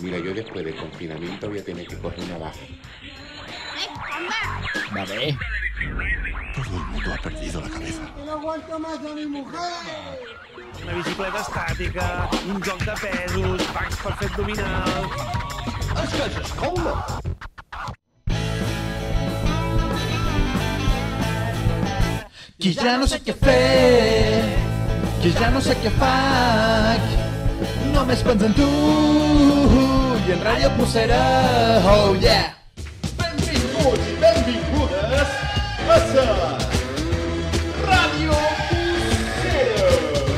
Mira, yo después del confinamiento voy a tener que coger una baja. Vale. Todo el mundo ha perdido la cabeza. ¡No aguanto más a mi mujer! Una bicicleta estàtica, un joc de pesos, bancs per fer abdominals... És que és escola! Que ja no sé què fer, que ja no sé què faig, només penso en tu i en Ràdio Pucera, oh yeah! Benvinguts i benvingudes a la Ràdio Pucera!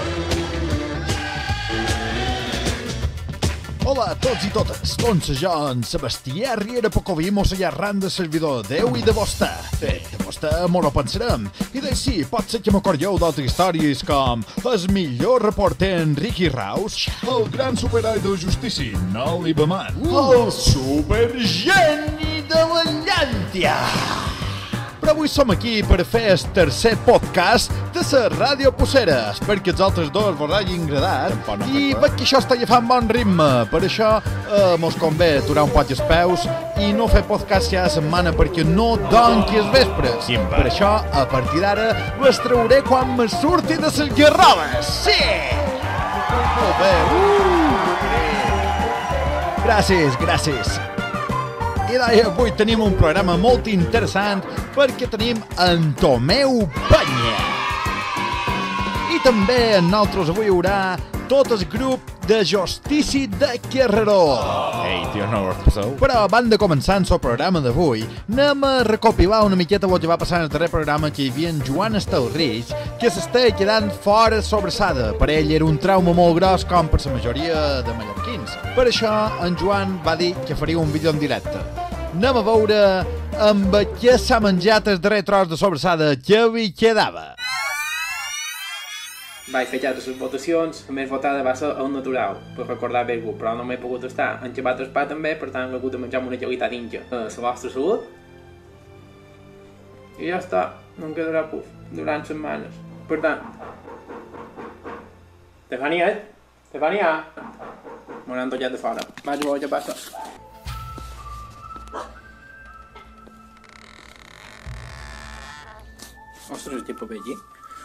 Hola a tots i totes, doncs jo, en Sebastià Riera Pocoví, mos allà arran de servidor de Déu i de vostè. De vostè mos ho pensarem. I de sí, pot ser que m'acordeu d'altres històries com el millor reporter Enrique Raus, el gran superheroi de justícia, Noli Beman, el supergeni de la llàntia. Però avui som aquí per fer el tercer podcast de la Ràdio Pucera. Espero que els altres dos vos hagin agradat i veig que això està agafant bon ritme. Per això mos convé aturar un poc els peus i no fer podcast cada setmana perquè no donqui els vespres. Per això, a partir d'ara, les trauré quan me surti de les garroves. Sí! Molt bé. Gràcies, gràcies. I avui tenim un programa molt interessant perquè tenim en Tomeu Penya. I també en nosaltres avui hi haurà tot el grup de Justici de Carreró. Ei, tio, no ho passeu. Però abans de començar el programa d'avui, anem a recopilar una miqueta el que va passar en el darrer programa, que hi havia en Joan Estelrich, que s'estava quedant fora sobrassada. Per ell era un trauma molt gros, com per la majoria de mallorquins. Per això, en Joan va dir que faria un vídeo en directe. Anem a veure amb què s'ha menjat el darrer tros de sobrassada que li quedava. Vaig fer ja les votacions, la més votada va ser el natural, per recordar bé algú, però no m'he pogut estar enxapat el pa també, per tant he hagut de menjar una gelita d'inja. La vostra salut. I ja està, no em quedarà puf, durant setmanes. Per tant... Estefania, Estefania! Me n'han tallat de fora. Vaig a veure què passa. Ostres, què paper aquí?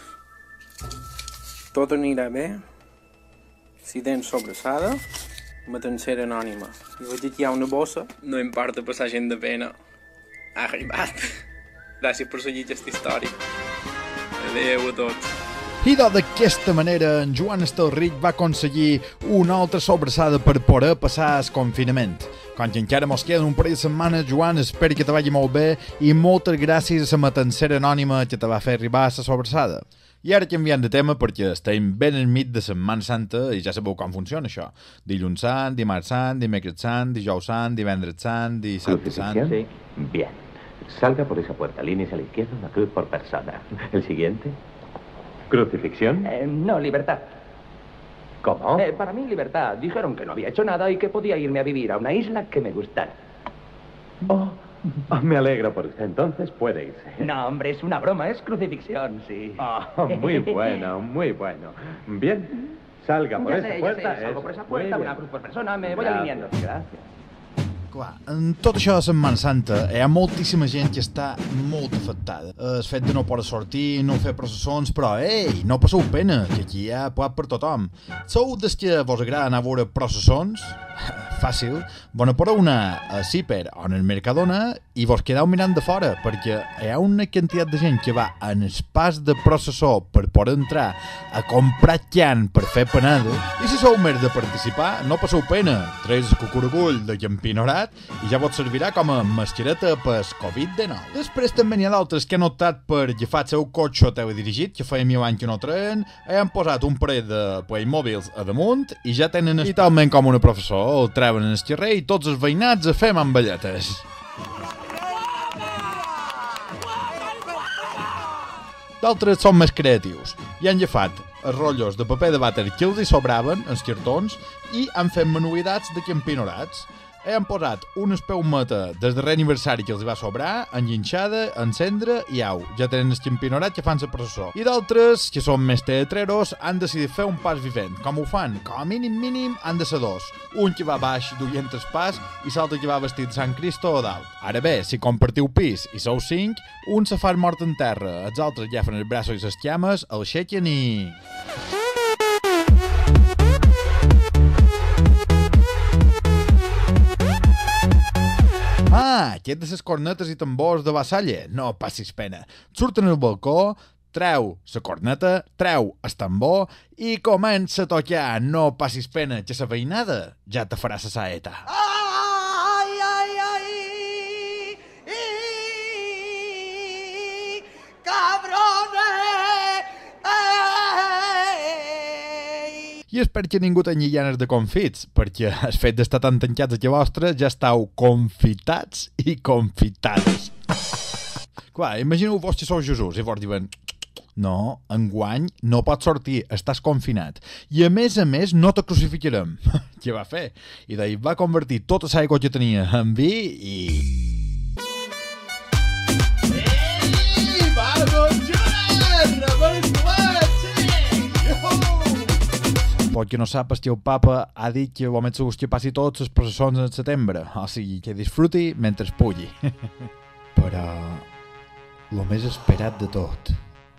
Tot anirà bé si tens sobrassada, matancera anònima. Si veig que hi ha una bossa, no importa passar gent de pena. Ha arribat. Gràcies per seguir aquesta història. Adéu a tots. I d'aquesta manera, en Joan Estelrich va aconseguir una altra sobrassada per poder passar el confinament. Com que encara mos queden un parell de setmanes, Joan, espero que te vagi molt bé i moltes gràcies a la matancera anònima que te va fer arribar a la sobrassada. I ara canviant de tema perquè estem ben enmig de Setmana Santa i ja sabeu com funciona això. Dilluns sant, dimarts sant, dimecres sant, dijous sant, divendres sant, dissabte sant... Sí. Bien. Salga por esa puerta, líneas a la izquierda, una cruz por persona. ¿El siguiente? ¿Crucifixión? No, libertad. ¿Cómo? Para mí, libertad. Dijeron que no había hecho nada y que podía irme a vivir a una isla que me gustara. Me alegro por usted. Entonces puede irse. No, hombre, es una broma. Es crucifixión, sí. Muy bueno, muy bueno. Bien. Salga por esa puerta. Salgo por esa puerta, una cruz por persona. Me voy alineando. Gracias. Clar, en tot això de Setmana Santa hi ha moltíssima gent que està molt afectada. El fet de no poder sortir, no fer processons, però ei, no passeu pena, que aquí hi ha plat per tothom. Sou des que vos agrada anar a veure processons? Fàcil. Bona por una a Ciper o en el Mercadona i vos quedeu mirant de fora, perquè hi ha una quantitat de gent que va en el pas de processó per poder entrar a comprar llan per fer panada, i si sou més de participar, no passeu pena. Treus el cucurugull de Campinorat i ja vos servirà com a mascareta per Covid-19. Després també n'hi ha d'altres que han optat per agafar el seu cotxe teledirigit, que feia 1000 anys que no treien, i han posat un parell de Playmobils a damunt i ja tenen i talment com una professor, el treuen en el carrer i tots els veïnats a fer mamballetes. D'altres són més creatius i han agafat els rotllos de paper de vàter que els hi sobraven, els cartons, i han fet manualitats de campinorats. Hem posat una espeumeta des darrer aniversari que els va sobrar, enginxada, encendre i au. Ja tenen el campinorat que fan la processó. I d'altres, que són més teatreros, han decidit fer un pas vivent. Com ho fan? Com a mínim han de ser dos. Un que va baix duient el pas i l'altre que va vestit de Sant Cristo a dalt. Ara bé, si compartiu pis i sou 5, un se fa mort en terra, els altres llefen els braços i les llames, el aixequen i... Aquest de les cornetes i tambors de Vassalle? No passis pena. Surten al balcó, treu la corneta, treu el tambor i comença a tocar. No passis pena, que la veïnada ja te farà la saeta. Ai, ai, ai, cabrone! I espero que ningú tingui ganes de confits, perquè el fet d'estar tan tancats aquí a vostre ja estàu confitats i confitades. Clar, imagineu-vos que sou Jesús i vos diuen no, enguany no pots sortir, estàs confinat. I a més, no te crucificarem. Què va fer? I d'ahir va convertir tota l'aigua que tenia en vi i... Ei, vamos, Joan! Pot que no saps que el papa ha dit que el més segur que passi tots les processons en setembre, o sigui, que disfruti mentre pugui. Però lo més esperat de tot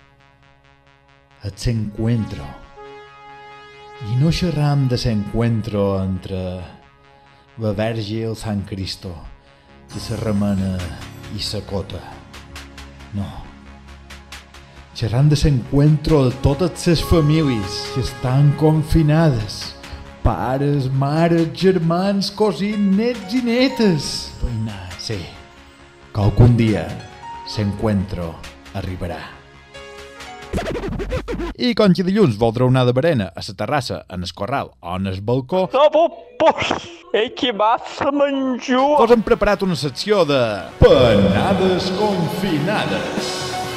és l'encuentro. I no xerram de l'encuentro entre la Verge i el Sant Cristo, i la remena i la cota. No. Xerram de l'encuentro de totes les famílies que estan confinades. Pares, mares, germans, cosins, nets i netes. Veïnat, sí, que algun dia l'encuentro arribarà. I com que dilluns voldreu anar de berena a la terrassa, en el corral o en el balcó, que massa menjó! us hem preparat una secció de panades confinades.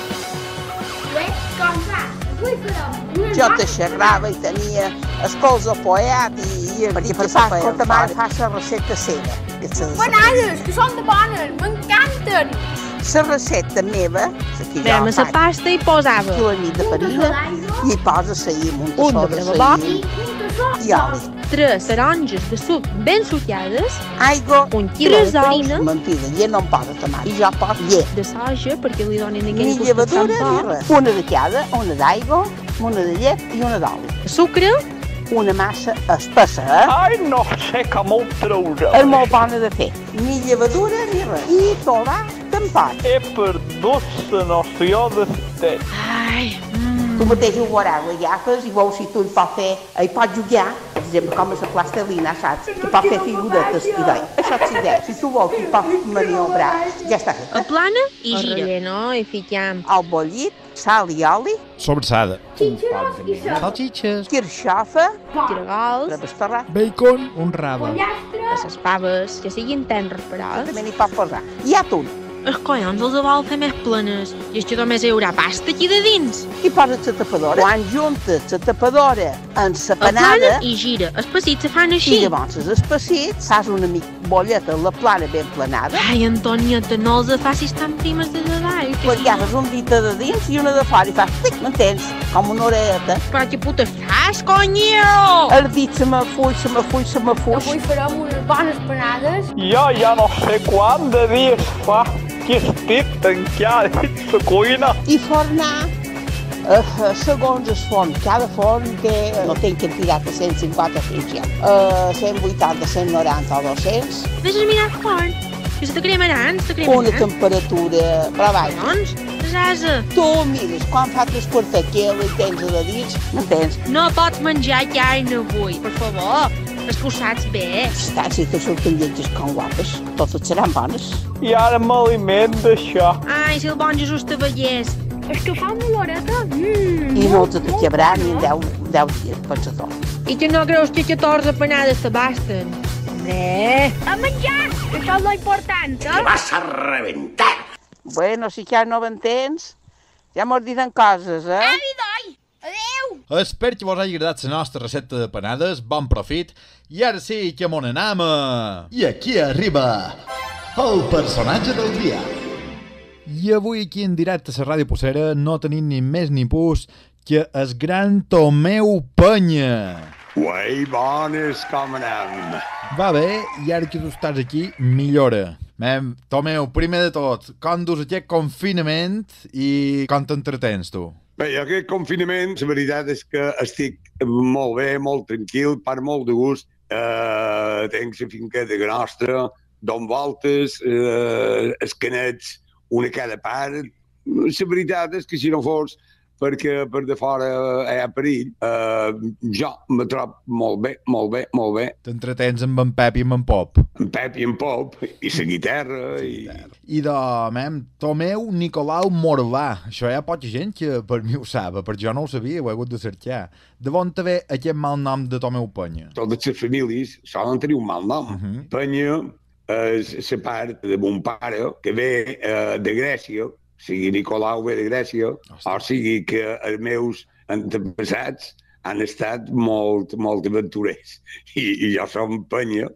Jo te xerrava i tenia el colze poet i perquè per fa que ta mare fa la recepta seva. Panades, que són de bones, m'encanten! La recepta meva, Fem la pasta i posava la nit de farina i hi posa saïm, un tassó de saïm i oli. 3 taronges de suc ben sucades, aigua, un quilo de farina, mentida, llet no em posa ta mare, i jo poso llet. De soja perquè li donin aquell ni gust llevadura tan ni fort, res. Una de cada, una d'aigua, una de llet i una d'oli. Sucre, una massa espessa, Ai, no sé com ho treure. és molt bona de fer. Ni llevadura ni res. I tot va tampat. He perdut la noció de temps. ai, Tu mateix ho veuràs, ho agafes i veus si tu hi pots fer, hi pots jugar, per exemple, com és la plastelina, saps? Que pots fer figuretes i d'ahí. Això t'idea, si tu vols, hi pots maniobrar, ja està fet. aplana i gira. Relleno i fiquem El bollit, sal i oli, Sobrassada, xitxos i salxitxes, carxofa, cargols, rabastarrat, bacon, un rave. a les paves, que siguin tenres per als. també n'hi pots posar. I atún. Els collons els vol fer més plenes. I és que només hi haurà pasta aquí de dins. I poses la tapadora. Quan juntes la tapadora amb la Aplana panada, i gira. Els pessits se fan i així. llavors els espessits, fas una mica bolleta a la plana ben planada, Ai, Antonieta, no els facis tan primes de davall. pues agafes un dita de dins i una de fora i fas tic, m'entens? Com una orelleta. Però què puta fas, conyo? El dit se me fuig, se me fuig, se me fuig. Avui farem unes bones panades. Jo ja no sé quant de dies fa que estic tancat dins la cuina. I fornar, segons el forn, cada forn té, no té quantitat de 150 funcions, 180, 190 o 200, Vés a mirar el forn. Que se te cremaran, se te una cremaran. temperatura, però vaja. Doncs, desasa. Tu mires, quan fa 3/4 quilo i tens a dins, m'entens? No pots menjar carn avui, per favor. És que ho saps bé. Està, si te surten lletges com guapes, totes seran bones. I ara m'aliment d'això. Ai, si el bon Jesús te veiés. És que fa una oloreta. I no te quebrarà ni en 10 dies, pensa tot. I tu no creus que 14 panades te basten? Hombre. A menjar, que això és lo important, ¡Te vas a reventar! Bueno, si ja no m'entens, ja mos diran coses, eh? Avi, doi! Adéu! Espero que vos hagi agradat la nostra recepta de panades, bon profit, i ara sí que m'on anem. I aquí arriba el personatge del dia. I avui aquí en directe a la Ràdio Possera no tenim ni més ni pus que el gran Tomeu Penya. Uai, bones, com anem? Va bé, i ara que tu estàs aquí, millora. Tomeu, primer de tot, com dus aquest confinament i com t'entretens tu? Bé, aquest confinament, la veritat és que estic molt bé, molt tranquil, per molt de gust. Tenc la finqueta nostra, don voltes, escanets, una cada part. La veritat és que si no fos perquè per de fora hi ha perill, jo me trobo molt bé, molt bé, molt bé. T'entretens amb en Pep i amb en Pop. En Pep i en Pop, i la guitarra. I Tomeu Nicolau Morvà. Això hi ha poca gent que per mi ho sap, per jo no ho sabia, ho he hagut de cercar. De on te ve aquest mal nom de Tomeu Penya? Totes les famílies solen tenir un mal nom. Penya és la part de mon pare, que ve de Grècia, sigui Nicolau ve de Grècia, o sigui que els meus antepassats han estat molt aventurers. I jo som Penya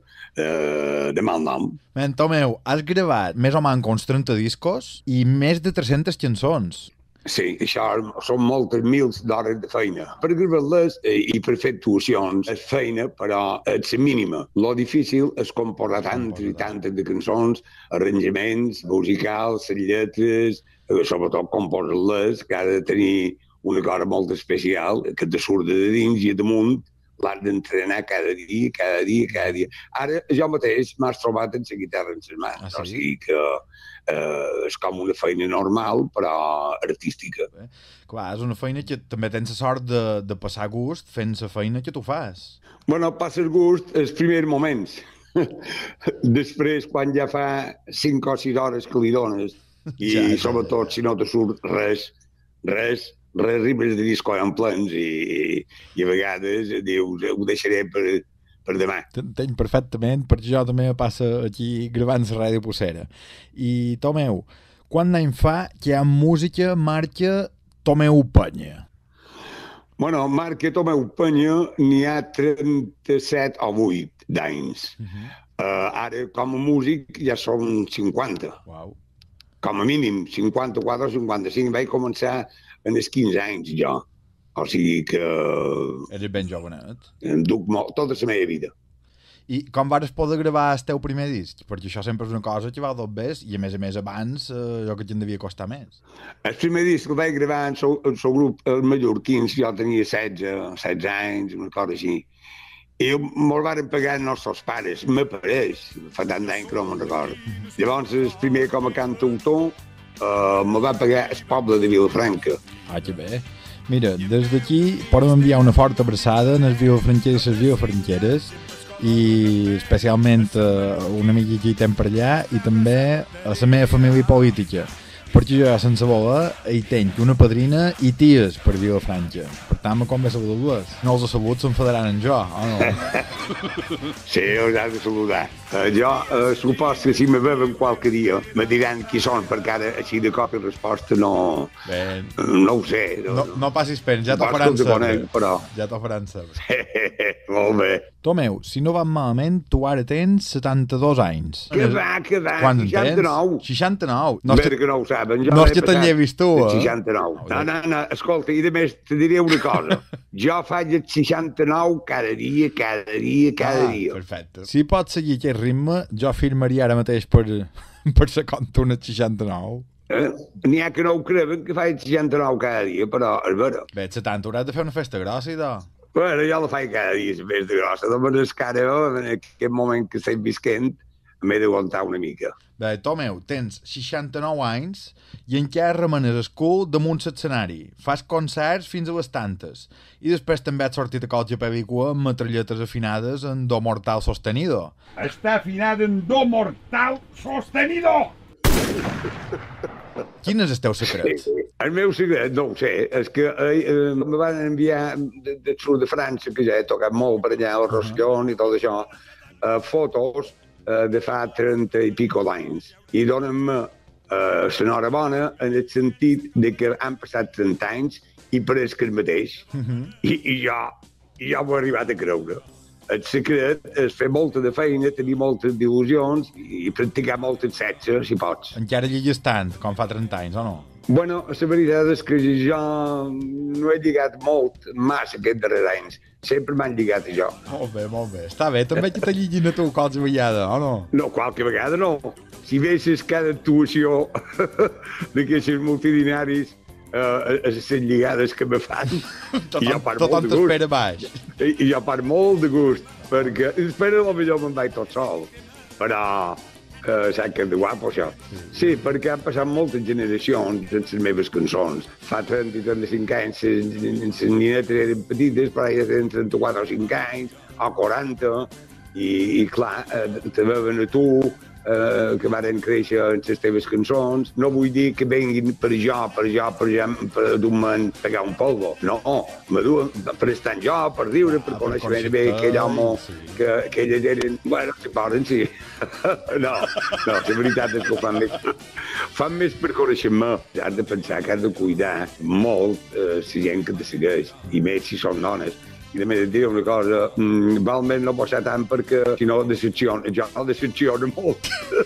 de mal nom. Tomeu, has gravat més o menys uns 30 discos i més de 300 cançons. Sí, això són moltes mils d'hores de feina. Per gravar-les i per fer actuacions és feina, però és la mínima. Lo difícil és composar tantes i tantes de cançons, arranjaments, musicals, les lletres, sobretot composar-les, que ha de tenir una cosa molt especial, que te surt de dins i damunt, l'has d'entrenar cada dia, cada dia, cada dia. Ara jo mateix m'has trobat amb la guitarra en les mans, o sigui que és com una feina normal, però artística. Clar, és una feina que també tens la sort de passar gust fent la feina que tu fas. Bueno, passes gust els primers moments. Després, quan ja fa 5 o 6 hores que li dones, i sobretot si no te surt res, ribes de disco en plens i a vegades dius, ho deixaré per demà. T'entenc perfectament, perquè jo també passa aquí gravant la Ràdio Possera. I Tomeu, quant d'any fa que hi ha música marca Tomeu Penya? Bueno, marca Tomeu Penya n'hi ha 37 o 8 d'anys. Ara, com a músic, ja són 50. Uau. Com a mínim, 54 o 55. Vaig començar en els 15 anys, jo. O sigui que... Eres ben jovenet. Em duc tota la meva vida. I com vas poder gravar el teu primer disc? Perquè això sempre és una cosa que va dos bes i a més abans jo que te'n devia costar més. El primer disc el vaig gravar en el seu grup, els mallorquins, jo tenia 16 anys, una cosa així. I me'l van pagar els nostres pares, m'apareix, fa tant d'any que no me'n recordo. Llavors, el primer com a cantautor me va pagar el poble de Vilafranca. Que bé. Mira, des d'aquí podem enviar una forta abraçada als vilafranquers i les vilafranqueres i especialment una amiga que hi tem per allà i també a la meva família política, perquè jo sense voler hi tenc una padrina i ties per Vilafranca. Per tant, me convé saludar-les. No els salut, s'enfadaran en jo, o no? Sí, els has de saludar. Jo supos que si me veuen qualque dia me diran qui són, perquè ara així de cop i resposta no ho sé. No passis pena, ja t'ho faran saber. Ja t'ho faran saber. Molt bé. Tomeu, si no van malament, tu ara tens 72 anys. Que va, 69. 69. No és que no ho saben. No és que te'n llevis tu, 69. No, escolta, i a més, te diré una cosa. Jo faig el 69 cada dia. Perfecte. Si pots seguir aquest ritme, jo firmaria ara mateix per ser compte una 69. N'hi ha que no ho creuen que faig 69 cada dia, però és vera. Bé, 70 hauràs de fer una festa grossa, idò. Bueno, jo la faig cada dia, la festa grossa. Només que ara, en aquest moment que estic visquent, m'he d'aguantar una mica. Bé, Tomeu, tens 69 anys i encara remenes el cul damunt l'escenari. Fas concerts fins a les tantes. I després també has sortit a colge pel·lícula amb metralletes afinades en do mortal sostenido. Està afinada en do mortal sostenido! Quin és el teu secret? El meu secret, no ho sé, és que me van enviar del sud de França, que ja he tocat molt per allà, el Roscón i tot això, fotos de fa 30 i pico d'anys. I donen-me l'enhorabona en el sentit de que han passat 30 anys i pareix que el mateix. I jo m'ho he arribat a creure. El secret és fer molta de feina, tenir moltes il·lusions i practicar moltes sexe, si pots. Encara lligues tant, com fa 30 anys, o no? Bueno, la veritat és que jo no he lligat massa aquests darrers anys. Sempre m'han lligat a jo. Molt bé. Està bé, també que te lliguin a tu qualque vegada, o no? No, qualque vegada no. Si veies cada actuació d'aquests multidinaris, les lligades que me fan, tothom t'espera baix. I jo part molt de gust, perquè espera potser me'n vaig tot sol, però saps que és de guapo, això. Sí, perquè han passat moltes generacions de les meves cançons. Fa 30 i 35 anys les ninetes eren petites, però ja tenen 34 o 5 anys, o 40, i clar, te veuen a tu, que varen créixer en les teves cançons. No vull dir que venguin per dur-me'n pegar un polvo. No, me duen per estar jo, per riure, per conèixer bé aquell home que elles eren... Bueno, si poden, sí. No, la veritat és que ho fan més per conèixer-me. Has de pensar que has de cuidar molt la gent que te segueix, i més si són dones. I a més et diré una cosa, val més no passar tant perquè si no decepciona molt.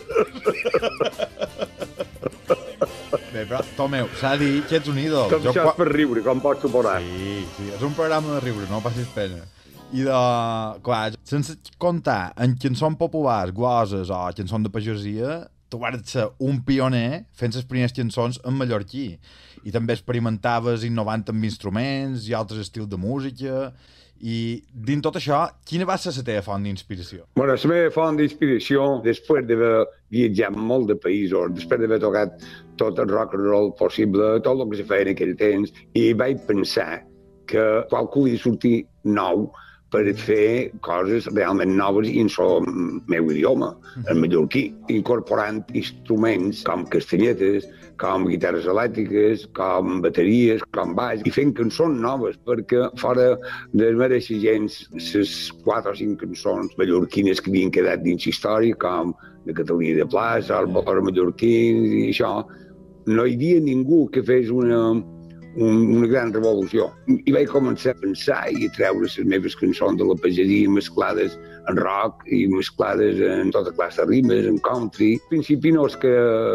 Bé, però, Tomeu, s'ha dit que ets un ídol. Com això és per riure, com pots suposar. Sí, és un programa de riure, no passis pena. I clar, sense comptar en cançons populars, gloses o cançons de pagesia, tu vas ser un pioner fent les primeres cançons en mallorquí. I també experimentaves innovant amb instruments i altres estils de música. I dins tot això, quina va ser la teva font d'inspiració? Bueno, la meva font d'inspiració, després d'haver viatjat molt de països, després d'haver tocat tot el rock and roll possible, tot el que se feia en aquell temps, i vaig pensar que qualcú li sortir nou per fer coses realment noves i en el meu idioma, el mallorquí, incorporant instruments com castanyetes, com guitarres elèctriques, com bateries, com baix, i fent cançons noves, perquè fora de mereixer gens les 4 o 5 cançons mallorquines que havien quedat dins història, com de Catalina de Plaça, el Bolero mallorquí i això, no hi havia ningú que fes una gran revolució. I vaig començar a pensar i a treure les meves cançons de la pagesia mesclades en rock i mesclades en tota classe de rimes, en country. Al principi no és que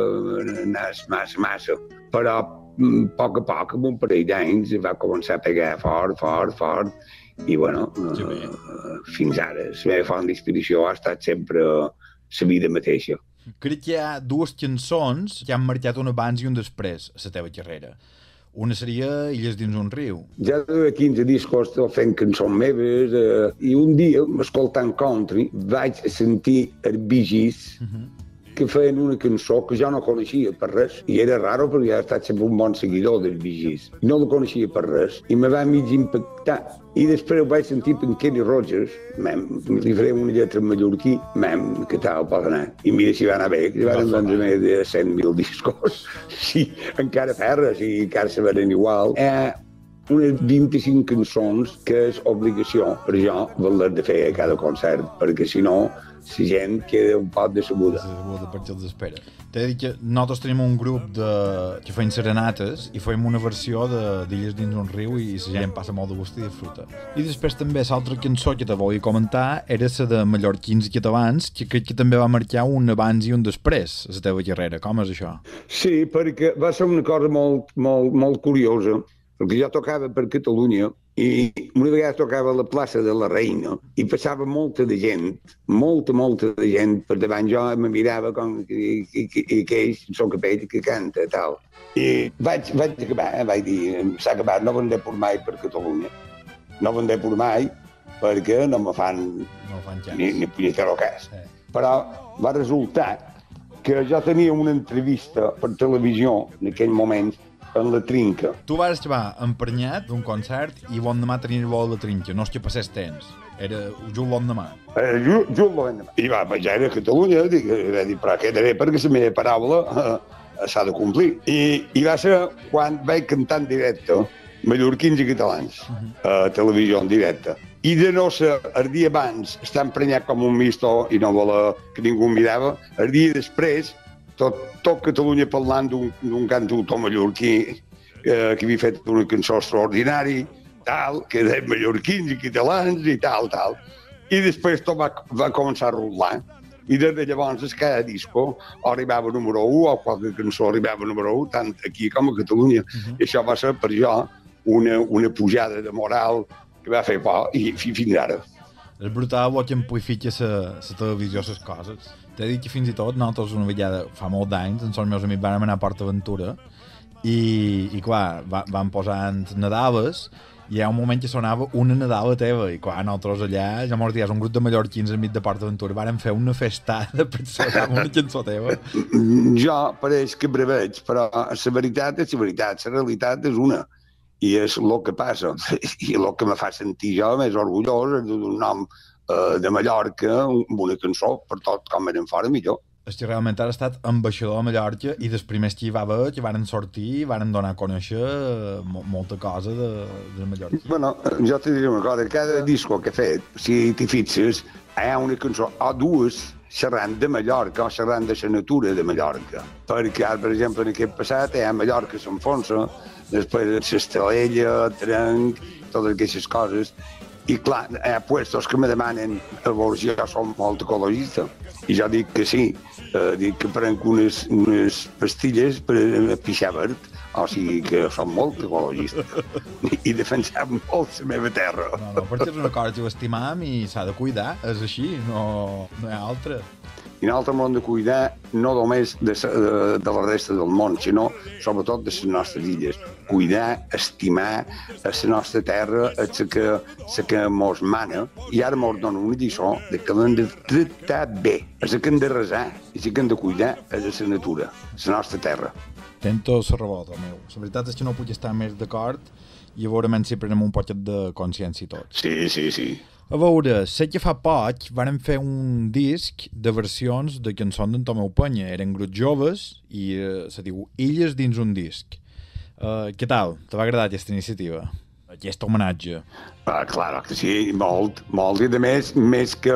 anés massa, però a poc, amb un parell d'anys, va començar a pegar fort, i bueno, fins ara. La meva font d'inspiració ha estat sempre la vida mateixa. Crec que hi ha 2 cançons que han marcat un abans i un després a la teva carrera. Una seria Illes dins un riu. Ja de 15 discos fent cançons meves i un dia, escoltant country, vaig sentir el Bee Gees que feien una cançó que jo no coneixia per res. I era raro perquè ja he estat sempre un bon seguidor del Bee Gees. No la coneixia per res i me va mig impactar. I després ho vaig sentir per Kenny Rogers, li faré una lletra en mallorquí, que tal pot anar? I mira si va anar bé, que van vendre més de 100.000 discos. Sí, encara ferres i encara se venen igual. Unes 25 cançons que és obligació per jo valer de fer a cada concert, perquè si no la gent queda un poc decebuda. Perquè els espera. T'he dit que nosaltres tenim un grup que feim serenates i fem una versió d'Illes dins un riu i la gent passa molt de gust i disfruta. I després també l'altra cançó que te volia comentar era la de mallorquins i catalans, que crec que també va marcar un abans i un després a la teva carrera. Com és això? Sí, perquè va ser una cosa molt curiosa, perquè jo tocava per Catalunya i una vegada tocava a la plaça de la Reina i passava molta de gent per davant jo, me mirava com aquells són capells que canta i tal. I vaig acabar, vaig dir, s'ha acabat, no vendré per mai per Catalunya. No vendré per mai perquè no me fan ni punyetero cas. Però va resultar que jo tenia una entrevista per televisió en aquell moment en la Trinca. Tu vas acabar emprenyat d'un concert i l'endemà tenies vol a la Trinca, no és que passés temps. Era just l'endemà. Just l'endemà. I va baixar a Catalunya, va dir, però quedaré perquè la meva paraula s'ha de complir. I va ser quan vaig cantar en directe mallorquins i catalans a televisió en directe. I de no ser el dia abans estar emprenyat com un misto i no voler que ningú em mirava, el dia després tot Catalunya parlant d'un cantautor mallorquí que havia fet una cançó extraordinària, tal, que eren mallorquins i catalans i tal. I després tot va començar a rolar. I des de llavors cada disco arribava número 1 o qualque cançó arribava número 1, tant aquí com a Catalunya. I això va ser per jo una pujada de moral que va fer por i fins ara. És brutal que em pugui fitxar la televisió les coses. T'he dit que fins i tot nosaltres una vegada fa molts anys, amb els meus amics vam anar a Port Aventura i clar, vam posant Nadales i hi ha un moment que sonava una Nadala teva i clar, nosaltres allà, ja molts dies, un grup de mallorquins enmig de Port Aventura vàrem fer una festada per sonar una cançó teva. Jo pareix que breveig, però la veritat és la veritat, la realitat és una. I és el que passa. I el que me fa sentir jo més orgullós és d'un nom de Mallorca, amb una cançó, per tot com eren fora millor. És que realment has estat ambaixador a Mallorca i dels primers que hi va haver, que varen sortir, varen donar a conèixer molta cosa de Mallorca. Bueno, jo t'he dit una cosa, cada disco que he fet, si t'hi fixes, hi ha una cançó o dues xerrant de Mallorca o xerrant de la natura de Mallorca. Perquè, per exemple, en aquest passat hi ha Mallorca s'enfonsa, després l'Estelella, Trenc, totes aquestes coses. I clar, hi ha puestos que me demanen a veure si jo som molt ecologista. I jo dic que sí, dic que prenc unes pastilles per pixar verd, o sigui que som molt ecologista. I defensem molt la meva terra. No, perquè és una cosa que ho estimam i s'ha de cuidar, és així, no hi ha altra. I nosaltres hem de cuidar no només de la resta del món, sinó sobretot de les nostres illes. Cuidar, estimar la nostra terra, la que mos mana, i ara mos dona una lliçó de que l'hem de tractar bé. És la que hem de resar, i la que hem de cuidar és la natura, la nostra terra. Tento la raó, meu. La veritat és que no puc estar més d'acord i segurament si prenem un poquet de consciència tots. Sí. A veure, sé que fa poc vàrem fer un disc de versions de cançons d'en Tomeu Penya. Eren grups joves i se diu Illes dins un disc. Què tal? Te va agradar aquesta iniciativa? Aquest homenatge? Clar que sí, molt. I a més que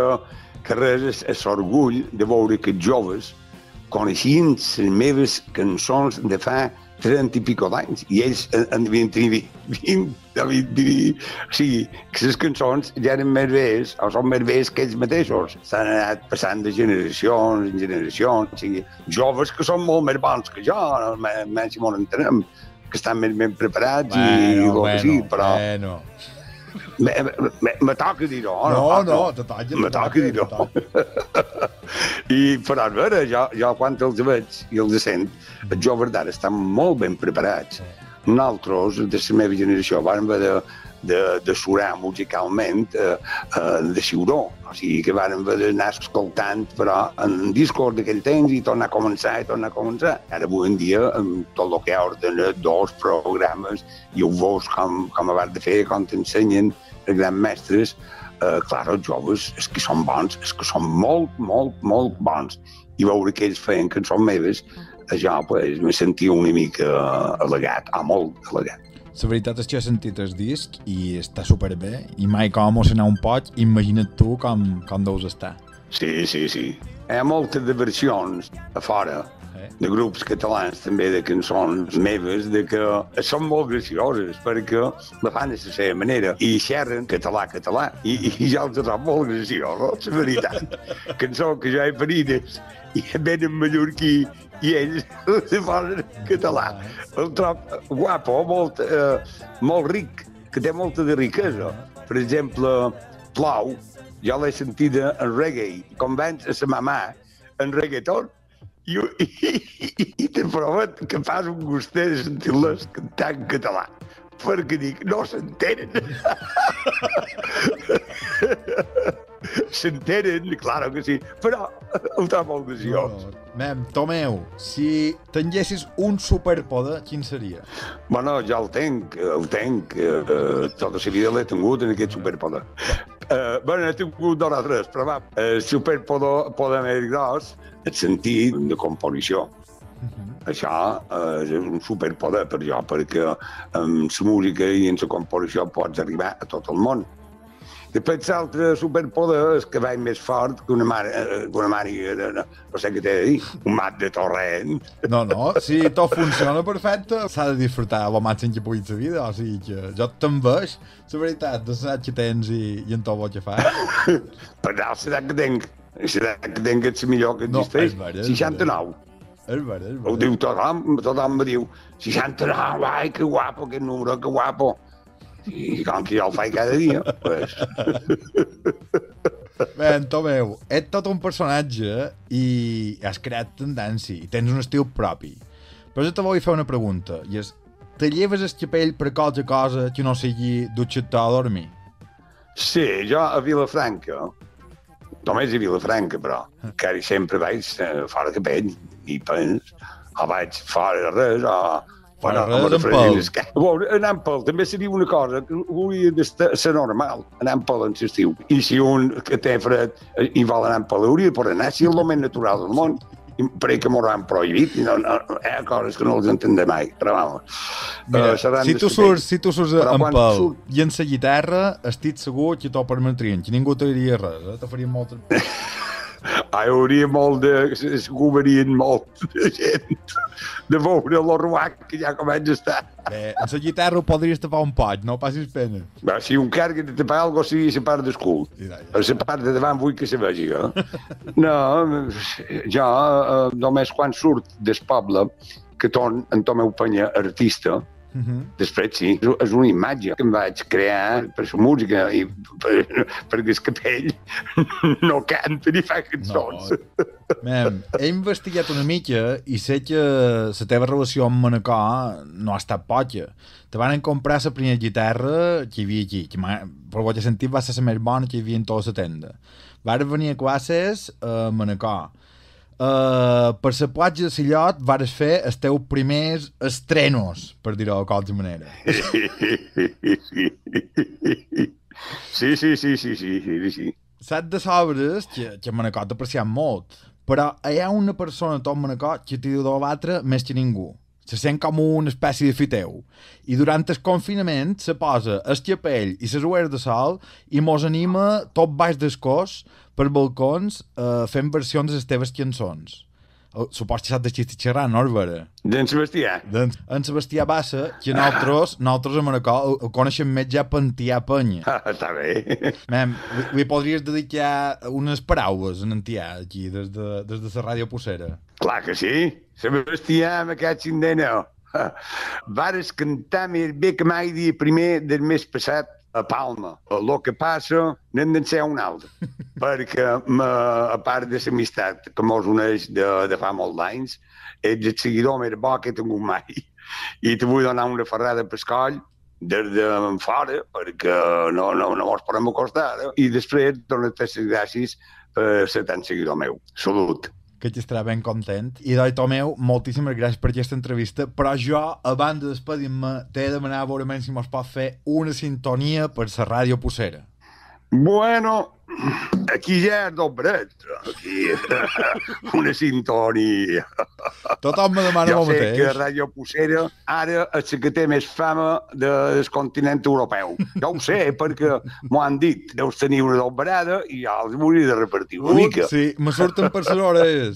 res és l'orgull de veure que joves coneixien les meves cançons de fa 30 i pico d'anys, i ells en devien tenir 20, o sigui, que les cançons ja eren més vells, o són més vells que ells mateixos. S'han anat passant de generacions en generacions, o sigui, joves que són molt més bons que jo, menys si m'ho entenem, que estan més ben preparats i el que sigui, però... Me toca dir-ho, me toca dir-ho. Però a veure, jo quan els veig i els sent, els joves d'ara estan molt ben preparats. Nosaltres, de la meva generació, vam haver de surar musicalment de xiuró. O sigui que vam haver d'anar escoltant, però en discos d'aquell temps i tornar a començar. Ara avui en dia, amb tot el que hi ha ordenadors, programes, i ho veus com abans de fer, com t'ensenyen els grans mestres, clar, els joves és que són bons, és que són molt bons. I veure que ells feien cançons meves, jo me sentia una mica al·legat, molt al·legat. La veritat és que he sentit el disc i està superbé, i mai com emocionar un poc, imagina't tu com deus estar. Sí. Hi ha moltes de versions a fora, de grups catalans també, de cançons meves, de que són molt gracioses, perquè la fan de la seva manera, i xerren català, i jo els trobo molt graciosos, la veritat. Cançó que jo he parit i venen mallorquí, i ells se posen català. El trobo guapo, molt ric, que té molta de riquesa. Per exemple, Plou, jo l'he sentida en reggae, com vens a sa mamà, en reggaeton, i te promet que fas un gustet de sentir-les cantar en català. Perquè dic, no s'entenen. S'entenen, claro que sí, però ho trobo molt graciós. Tomeu, si tinguessis un superpoder, quin seria? Bueno, jo el tenc. Tota la vida l'he tingut en aquest superpoder. He tingut dos o tres, però el superpoder més gros, el sentit de composició. Això és un superpoder per jo, perquè amb la música i amb la composició pots arribar a tot el món. Després l'altre superpoder és que vaig més fort que una mare, no sé què t'he de dir, un mat de torrent. No, si tot funciona perfecte, s'ha de disfrutar el màxim que puguis la vida, o sigui que jo te'n veig, la veritat, de l'edat que tens i en tot el que fas. Per l'edat que tinc, és la millor que existeix, 69. És vera. Ho diu tothom me diu, 69, ai, que guapo, aquest número, que guapo. I com que jo el faig cada dia, pues... Bé, Tomeu, ets tot un personatge i has creat tendència i tens un estil propi. Però jo te vull fer una pregunta, i és, te lleves el capell per qualque cosa que no sigui dutxar-te a dormir? Sí, jo a Vilafranca, només a Vilafranca, però, que sempre vaig fora de capell, i pens, o vaig fora de res, o... Bueno, en pèl. Anar en pèl també seria una cosa que hauria de ser normal, anar en pèl en l'estiu. I si un que té fred i vol anar en pèl, hauria de poder anar, si és el més natural del món. Perquè m'ho han prohibit, hi ha coses que no els entendré mai, però vamos. Mira, si tu surts en pèl i en la guitarra, estic segur que t'ho permetrien, que ningú te diria res, te farien molta... Hi hauria molt de... s'ocuparien molt de gent de veure el ruac que ja comença a estar. Bé, en la guitarra ho podries tapar un poc, no passis pena. Bé, si un carga de tapar alguna cosa seria la part del cul. A la part de davant vull que se vegi, No, jo només quan surt del poble, que torn en Tomeu Penya artista, després sí, és una imatge que em vaig crear per la música i perquè el capell no canta ni fa cançons. He investigat una mica i sé que la teva relació amb Manacor no ha estat poca. Te van comprar la primera guitarra que hi havia aquí, que per el que he sentit va ser la més bona que hi havia en tota la tenda. Vas venir a classes a Manacor. Per la platja de Sillot vas fer els teus primers estrenos, per dir-ho de qualsevol manera. Sí. Saps de sobres que Manacor t'apreciat molt, però hi ha una persona a tot Manacor que t'hi idolatra més que ningú. Se sent com una espècie de fiteu. I durant el confinament se posa el capell i les ulleres de sol i mos anima tot baix del cos per balcons fent versions de les teves cançons. Supos que saps de qui estic xerrant, no, Albera? D'en Sebastià. En Sebastià Bassa, que nosaltres a Manacor el coneixem més ja per Tià Penya. Està bé. Li podries dedicar unes paraules en Tià, aquí, des de la ràdio Pucera. Clar que sí. Sebastià, amb aquest xindena. Vares cantar més bé que mai dia primer del mes passat a Palma. El que passa n'hem d'en ser un altre, perquè a part de l'amistat que mos uneix de fa molts anys, ets el seguidor més bo que he tingut mai. I te vull donar una ferrada per coll des de fora, perquè no mos podem acostar. I després donar-te les gràcies per ser tan seguidor meu. Salut. Que estarà ben content. I d'oi, Tomeu, moltíssimes gràcies per aquesta entrevista, però jo, abans de despedir-me, t'he de demanar a veure si mos pot fer una sintonia per la ràdio Pucera. Bueno, aquí ja és dobret. Aquí, una sintonia. Tothom me demana el mateix. Jo sé que Ràdio Pucera ara és la que té més fama del continent europeu. Jo ho sé, perquè m'ho han dit. Deus tenir una dobrada i ja els hauria de repartir una mica. Sí, me surten per les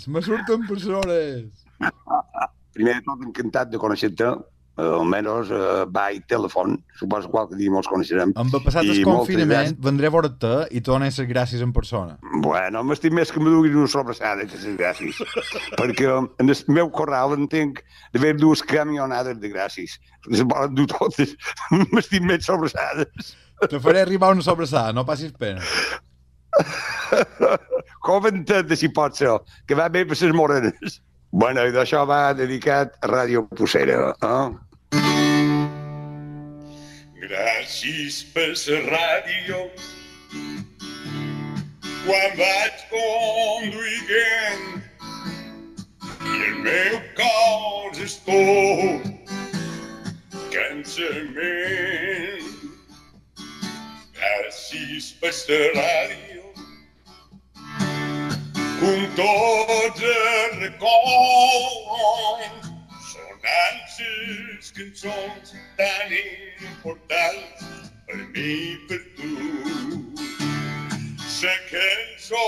hores. Primer de tot, encantat de conèixer-te. Almenys by telèfon, suposo que qualque dia mos coneixerem. Amb el passat el confinament vendré a veure-te i te dones les gràcies en persona. Bueno, m'estic més que me duguis una sobrassada que les gràcies. Perquè en el meu corral entenc d'haver dues camionades de gràcies. Les volen dur totes. M'estic més sobrassades. Te faré arribar una sobrassada, no passis pena. Comenta't si pot ser, que va bé per les morenes. Bueno, i d'això va dedicat a Ràdio Pucera, Gràcies per la ràdio quan vaig conduint i el meu cor és tot cansament. Gràcies per la ràdio con tots els records sonant les cançons tan importants per mi i per tu. sa cançó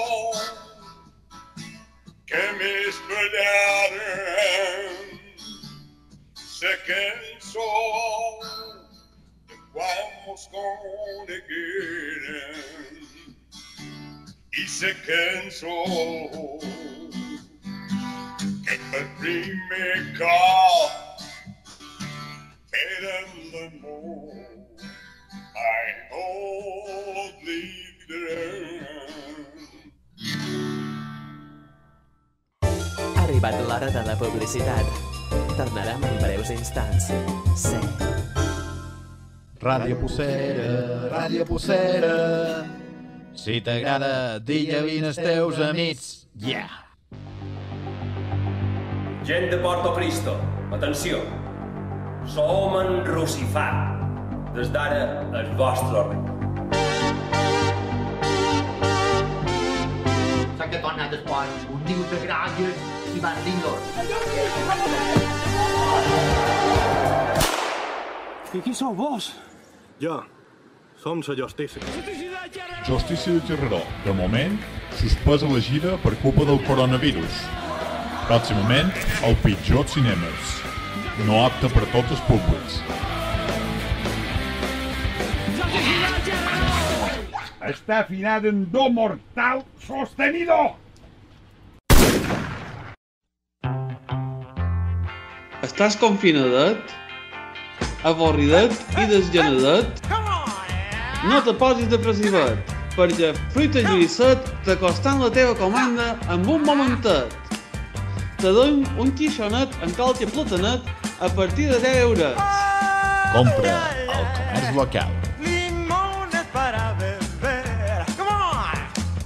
que més ballarem, sa cançó de quan mos coneguérem i sa cançó que per primer cop feren l'amor mai no l'oblidarem. Ha arribat l'hora de la publicitat. Tornarem en breus instants. Sí. Ràdio Pucera. Si t'agrada, digue vine els teus amics. Yeah! Gent de Porto Cristo, atenció. Som en Rucifà. Des d'ara, el vostre rei. S'ha que tornat després un diu de gràcies i bandingos. I qui sou vos? Jo. Som la justícia. Justícia de Gerreró. De moment, suspesa la gira per culpa del coronavirus. Pròximament, el pitjor cinemes. No apte per tots els públics. Està afinat en do mortal sostenido. Estàs confinadet, avorridet i desgenedet? No te posis depressivet, perquè Fruita Lluïset t'acostant la teva comanda amb un momentet. Te donem un quixonet en calci platanet a partir de 10 euros. Compra al comerç local. Limones para beber. Come on!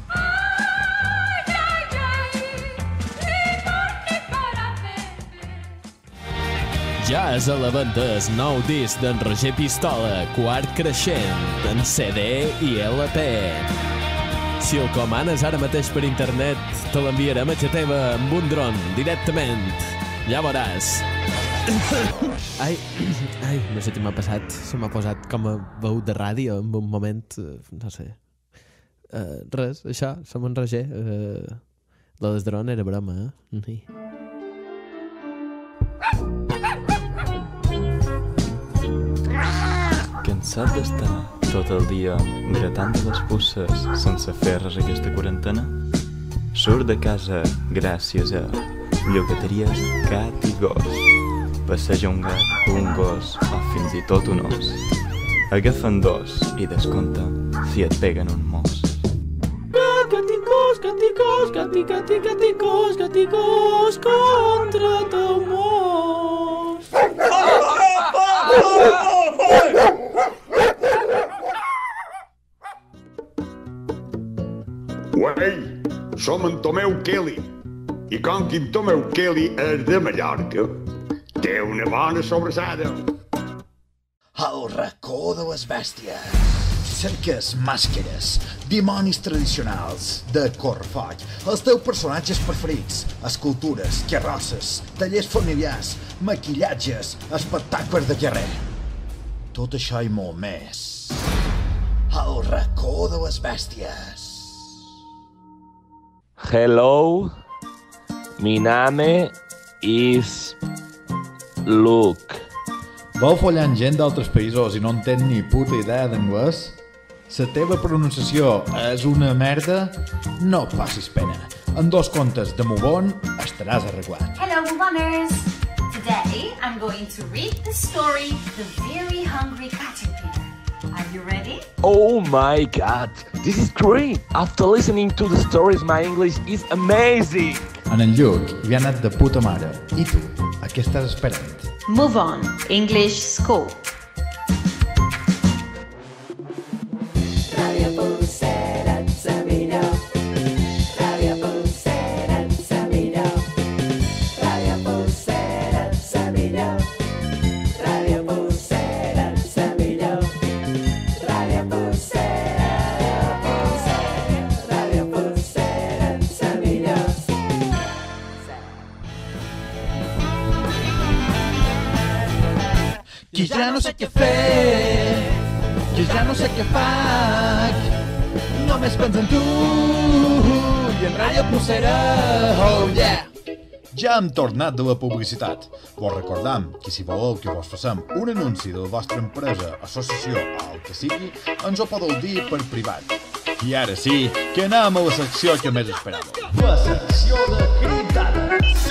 Ja és a la venda el nou disc d'en Roger Pistola, Quart Creixent, en CD i LP. Si el comanes ara mateix per internet, te l'enviarem a la teva amb un dron, directament. Ja veuràs. Ai, no sé què m'ha passat. Se m'ha posat com a veu de ràdio en un moment, no sé. Res, això, som en Roger. La del dron era broma, eh? Cansat d'estar tot el dia gratant les puces sense fer res aquesta quarantena? Surt de casa gràcies a llogateries Cat i Gos. Passeja un gat, un gos o fins i tot un os. Agafa'n dos i descompta si et peguen un mos. Gaticos, gaticos, gaticos, gaticos, contra teu mos. Uei, som en Tomeu Kelly. I com que en Tomeu Kelly és de Mallorca, té una bona sobrassada. El racó de les bèsties. Cerques màscares, dimonis tradicionals de Correfoc, els teus personatges preferits, escultures, carrosses, tallers familiars, maquillatges, espectacles de carrer. Tot això i molt més. El racó de les bèsties. Hello, mi name is Luke. Vau follant gent d'altres països i no entén ni puta idea d'anglès? La teva pronunciació és una merda? No passis pena. En 2 contes de Mubon estaràs arreglat. Hello, Muboners! Today I'm going to read the story The Very Hungry Caterpillar. Are you ready? Oh my god, this is great! After listening to the stories, my English is amazing! En Lluc hi ha anat de puta mare. I tu, a què estàs esperant? Move on, English School. Que ja no sé què fer, que ja no sé què faig. No només pensa en tu i en Ràdio Pucera, oh yeah! Ja hem tornat de la publicitat. Vos recordam que si voleu que vos fassem un anunci de la vostra empresa, associació o el que sigui, ens ho podeu dir per privat. I ara sí, que anem a la secció que més esperàveu. La secció de cridades.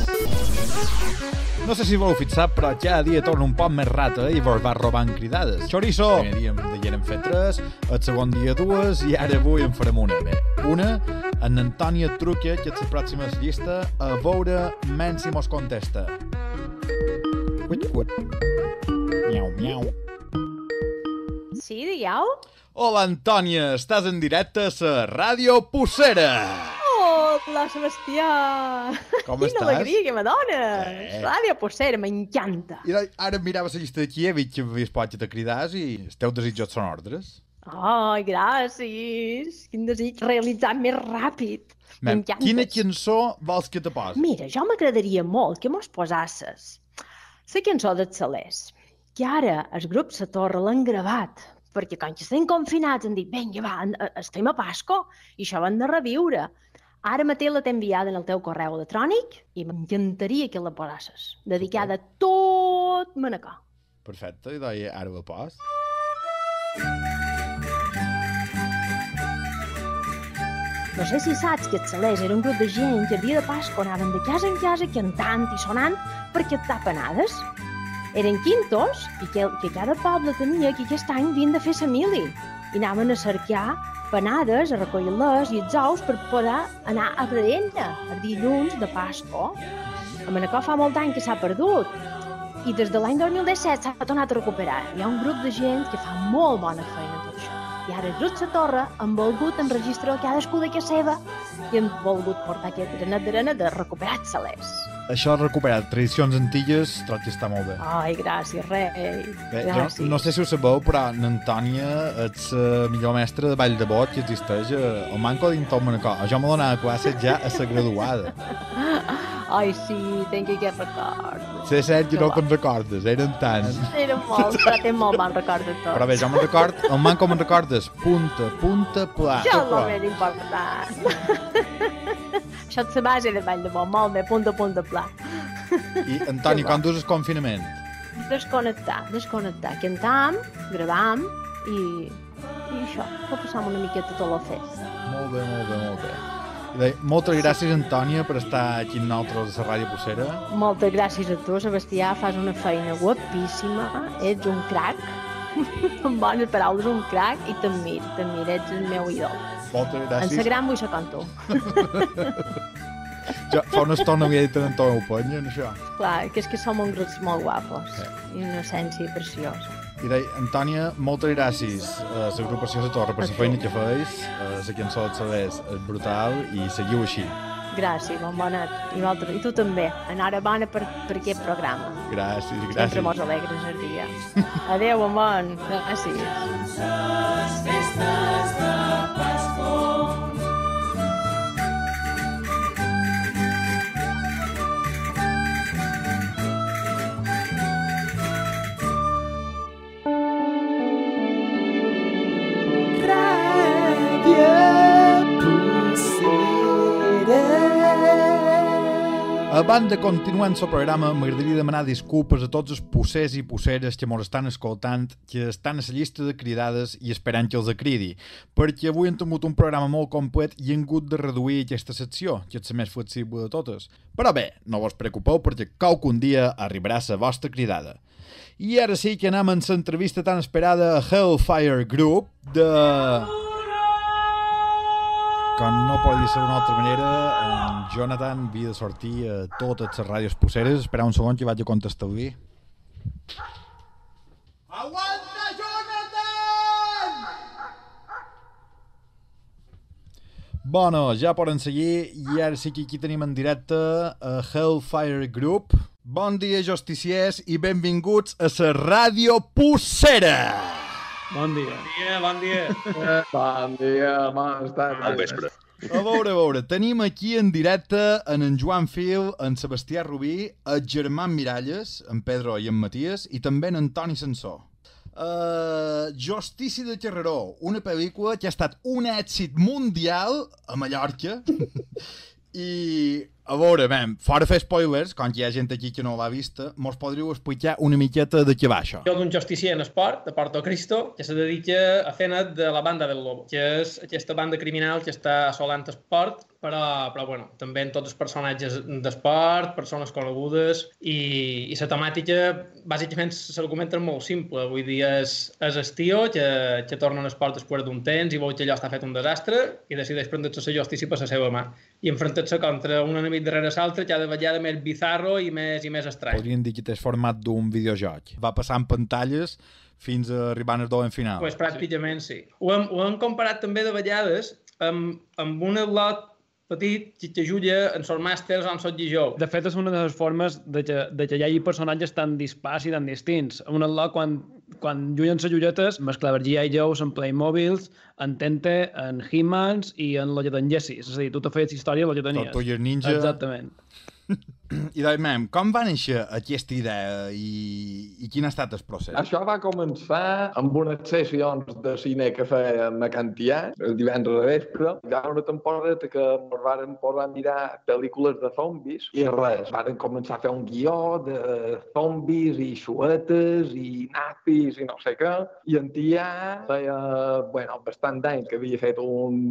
No sé si vau fixar, però cada dia torna un poc més rata i vos va robant cridades. Chorizo! El primer dia n'hi fet 3, el segon dia 2 i ara avui en farem una. Bé, una, en Antònia truca, que és la pròxima llista, a veure menys si mos contesta. Cuit, cuit. Miau, miau. Sí, digueu? Hola, Antònia, estàs en directe a la Ràdio Pucera. Hola, Sebastià! Com Quina estàs? alegria que me dones! Ràdio Pucera, m'encanta! I ara mirava la llista d'aquí, he vist que havies pots a cridar i els teus desitjos són ordres. Ai, gràcies! Quin desig realitzat més ràpid! M'encantes! Quina cançó vols que te posi? Mira, jo m'agradaria molt que mos posasses la cançó dels Salers, que ara el grup La Torre l'han gravat, perquè quan estem confinats han dit, vinga, va, estem a Pasco, i això ho hem de reviure. Ara mateix la t'he enviada en el teu correu electrònic i m'encantaria que la posasses, dedicada a tot Manacor. Perfecte, i doncs ara la pos. No sé si saps que els Salers era un grup de gent que el dia de Pasco anaven de casa en casa cantant i sonant per captar panades. Eren quintos i que cada poble tenia que aquest any havien de fer la mili i anaven a cercar panades, a recollir-les i els ous per poder anar a Bredena el dilluns de Pasco. A Manacor fa molt d'any que s'ha perdut i des de l'any 2017 s'ha tornat a recuperar. Hi ha un grup de gent que fa molt bona feina tot això. I ara el grup La Torre han volgut enregistrar cadascú de casa seva i han volgut portar aquest granet d'arena de recuperar els Salers. Això de recuperar tradicions antigues trobo que està molt bé. Ai, gràcies, rei. Bé, Gràcies. no sé si ho sabeu, però n'Antònia és la millor mestra de ball de bot que existeix al Manco dins tot Manacor. Jo me donava classes ja a la graduada. Ai, sí, tenc aquest record. Sé cert que no te'n recordes, eren tants. Eren molts, però tenc molt bon record de tot. Però bé, jo me'n record, al Manco me'n recordes punta, punta, pla. Això és el més important. Això és la base de ball de bot, molt bé, punta, punta, pla. I, Antoni, quan dus el confinament? Desconnectar. Cantam, gravam i això, ho passam una miqueta tot la festa. Molt bé. Bé, moltes gràcies, Antònia, per estar aquí amb nosaltres a la Ràdio Pucera. Moltes gràcies a tu, Sebastià, fas una feina guapíssima, ets un crac, amb bones paraules, un crac, i t'admiro, ets el meu ídol. Moltes gràcies. En sa gran vull ser com tu. Jo fa una estona havia dit en Antoni Penya, en això. Clar, que és que som un grup molt guapos, i una essència preciosa. I deia, Antònia, moltes gràcies a l'agrupació La Torre per la feina que feis, la cançó dels Salers és brutal i seguiu així. Gràcies, bon bonet. I tu també. Enhorabona per aquest programa. Gràcies. Sempre mos alegres el dia. Adéu, bon bon. Gràcies. Les festes de Pasco. Abans de continuar en el programa, m'agradaria demanar disculpes a tots els pucers i puceres que mos estan escoltant, que estan a la llista de cridades i esperant que els acridi, perquè avui hem tingut un programa molt complet i hem hagut de reduir aquesta secció, que és la més flexible de totes. Però bé, no vos preocupeu perquè qualcun dia arribarà la vostra cridada. I ara sí que anem en l'entrevista tan esperada a Hellfire Group de... Com no pot dir-se d'una altra manera, en Jonathan havia de sortir a totes les ràdios puceres. Espera un segon que vaig a contestar-li. Aguanta, Jonathan! Bueno, ja poden seguir i ara sí que aquí tenim en directe a Hellfire Group. Bon dia, justiciers, i benvinguts a la Ràdio Pucera! Bon dia. Bon dia. Bones tardes. Al vespre. A veure, tenim aquí en directe en Joan Fil, en Sebastià Rubí, en Germán Miralles, en Pedro i en Matías, i també en Antoni Sansó. Justici de Carreró, una pel·lícula que ha estat un èxit mundial a Mallorca. I, a veure, fora fer spoilers, com que hi ha gent aquí que no l'ha vista, mos podríeu explicar una miqueta de què va això. Jo d'un justicier en esport, de Porto Cristo, que se dedica a fer net de la banda del Lobo, que és aquesta banda criminal que està assolant esport, però bueno, també en tots els personatges d'esport, persones conegudes, i la temàtica, bàsicament, l'argument és molt simple. Vull dir, és el tio que torna en esport després d'un temps i veu que allò està fet un desastre i decideix prendre-se la justícia per la seva mà i enfrontar-se contra un enemic darrere l'altre cada vegada més bizarro i més estrany. Podríem dir que és format d'un videojoc. Va passant pantalles fins a arribar al dolent final. Pues pràcticament sí. Ho hem comparat també de vegades amb un lot petit que juga en els màsters o en els guijous. De fet, és una de les formes de que hi hagi personatges tan dispars i tan distints. Un lot, quan juguen les joguetes, mesclaven G.I. Joes en Playmobils, en Tente, en He-Mans i en lo que ten Jessis. És a dir, tu te feies història lo que tenies. Tortugues Ninja. Exactament. I doncs, com va néixer aquesta idea i quin ha estat el procés? Això va començar amb unes sessions de cine que fèiem a Cantià, el divendres a vespre. Hi va una temporada que ens vàrem posar a mirar pel·lícules de zombis i res, vàrem començar a fer un guió de zombis i xuetes i nazis i no sé què. I en Tià feia, bastant d'any que havia fet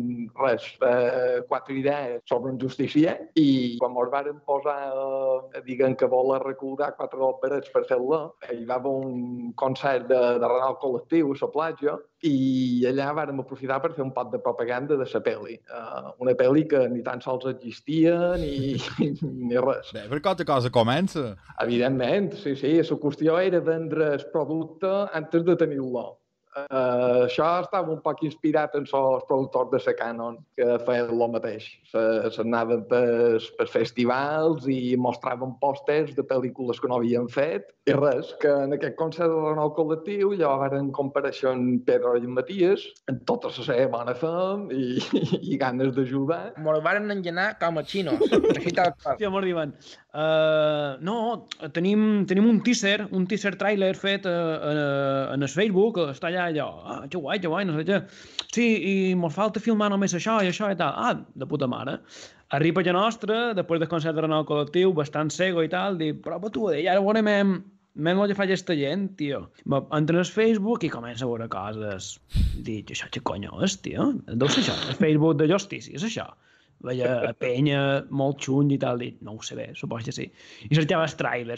quatre idees sobre un justicier i quan ens vàrem posar diguem que vol recordar 4 òperes per fer-la. Hi va haver un concert de Renault Col·lectiu a la platja i allà vàrem aprofitar per fer un pot de propaganda de la pel·li. Una pel·li que ni tan sols existia ni res. Bé, per qualque cosa comença. Evidentment, sí. La qüestió era vendre el producte antes de tenir-lo. Això estava un poc inspirat en els productors de la Canon, que feien el mateix. S'anaven per festivals i mostraven pòsters de pel·lícules que no havien fet. I res, que en aquest concert de Renault Col·lectiu llavors varen comparèixer en Pedro i en Matías, amb tota la seva bona fam i ganes d'ajudar. Ens varen engenar com a xinos. Sí, mos diuen, no, tenim un teaser trailer fet en el Facebook, està allò, que guai, no sé què. Sí, i mos falta filmar només això i tal. De puta mare. Arriba a nostra, després del concert de Renault Col·lectiu, bastant cego i tal, dic, però tu, i ara veurem el que fa aquesta gent, tio. Entra al Facebook i comença a veure coses. Dic, això què conyo és, tio? Deu ser això, el Facebook de Justícia, és això. Veia a penya molt xuny i tal, dic, no ho sé bé, supos que sí. I cercava el tràiler,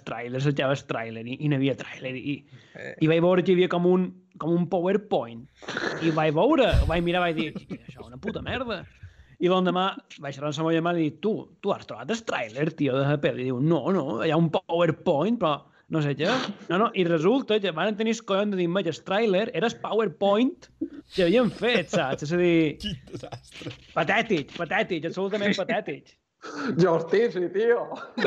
i no hi havia tràiler, i vaig veure que hi havia com un PowerPoint, i vaig mirar, vaig dir, això és una puta merda. I l'endemà vaig xerrar amb la meva mare i dic, tu has trobat el tràiler, tio, de la pel·li? I diu, no, hi ha un PowerPoint, però no sé què. No, i resulta que van tenir el collon de dir-me que el tràiler era el PowerPoint que havien fet, saps? És a dir... Quin desastre. Patètic, absolutament patètic. Justici, tio!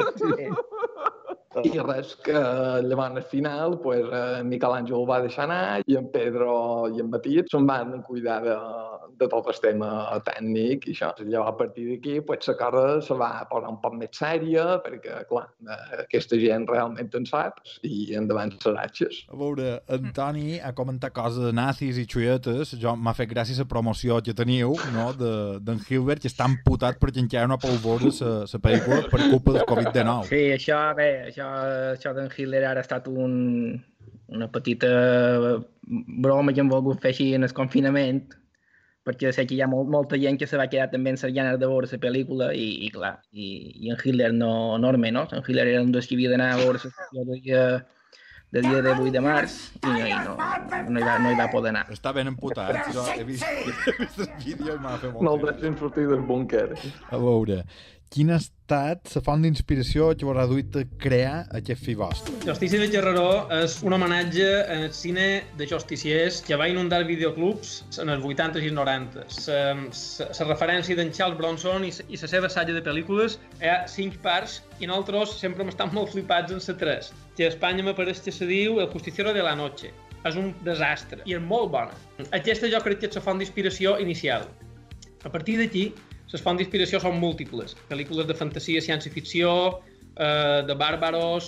I res, que llavors al final Miquel Àngel va deixar anar i en Pedro i en Matías se'n van cuidar de tot el tema tècnic i això. Llavors a partir d'aquí la cosa se va posar un poc més sèria perquè, clar, aquesta gent realment en sap i endavant seratges. A veure, en Toni ha comentat coses de nazis i xuetes. M'ha fet gràcia la promoció que teniu, no?, d'en Hilbert, que està amputat perquè encara no ha pogut veure la pel·lícula per culpa del Covid-19. Sí, això d'en Hitler ara ha estat una petita broma que hem volgut fer així en el confinament, perquè sé que hi ha molta gent que se va quedar també en les ganes de veure la pel·lícula i clar, i en Hitler no menys. En Hitler era un dels que havia d'anar a veure la sessió de dia de 8 de març i no hi va poder anar. Està ben amputat. Jo he vist el vídeo i m'ha fet molt... No el deixen sortir del búnquer. A veure, quina ha estat la font d'inspiració que us ha duit a crear aquest fi vostre? Justícia de Carreró és un homenatge al cine de justiciers que va inundar videoclubs en els 80s i els 90s. La referència d'en Charles Bronson i la seva saga de pel·lícules hi ha 5 parts i nosaltres sempre hem estat molt flipats en la 3, que a Espanya m'apareix que se diu El justiciero de la noche. És un desastre i és molt bona. Aquesta jo crec que és la font d'inspiració inicial. A partir d'aquí, les fonts d'inspiració són múltiples. Pel·lícules de fantasia, ciència-ficció, de bàrbaros,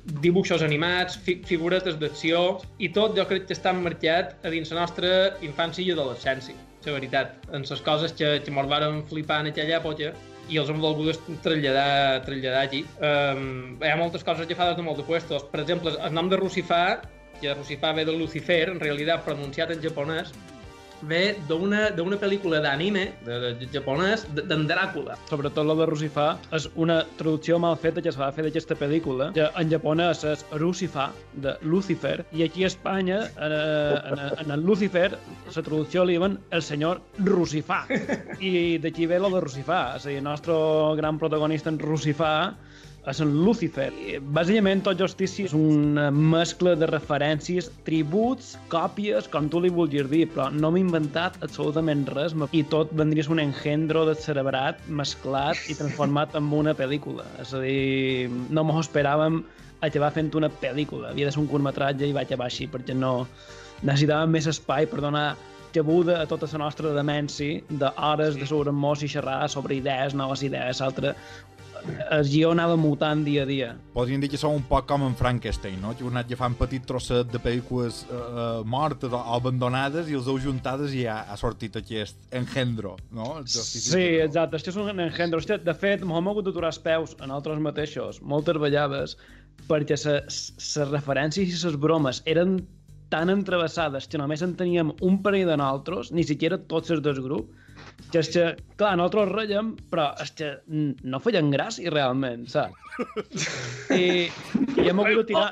dibuixos animats, figuretes d'acció, i tot jo crec que està emmarcat a dins la nostra infància i adolescència, la veritat. En les coses que mos varen flipar en aquella època i els hem volgut traslladar aquí. Hi ha moltes coses agafades de molt de puestos. Per exemple, el nom de Rucifà, que Rucifà ve de Lucifer, en realitat pronunciat en japonès, ve d'una pel·lícula d'anime de japonès d'en Dràcula. Sobretot la de Rucifà és una traducció mal feta que es va fer d'aquesta pel·lícula, que en japonès és Rucifà, de Lucifer, i aquí a Espanya, en el Lucifer, la traducció li diuen el senyor Rucifà. I d'aquí ve la de Rucifà. És a dir, el nostre gran protagonista en Rucifà és en Lucifer. Bàsicament, tot Justicia és una mescla de referències, tributs, còpies, com tu li vulguis dir, però no m'he inventat absolutament res i tot vendria a ser un engendro descerebrat, mesclat i transformat en una pel·lícula. És a dir, no m'ho esperàvem acabar fent una pel·lícula. Havia de ser un curtmetratge i va acabar així, perquè no necessitàvem més espai per donar cabuda a tota la nostra demència d'hores de sobremós i xerrar sobre idees, noves idees, altres. El guió anava mutant dia a dia. Podríem dir que som un poc com en Frankenstein, no? Que heu anat agafant petit trosset de pel·lícules mortes o abandonades i els heu juntades i ha sortit aquest engendro, no? Sí, exacte, això és un engendro. De fet, m'ho hem hagut d'aturar els peus en altres mateixos, moltes vegades, perquè les referències i les bromes eren tan entrevessades que només en teníem un parell de nosaltres, ni siquiera tots els del grup, que és que, clar, nosaltres reiem, però és que no feien gràcia realment, saps? I hem hagut de tirar...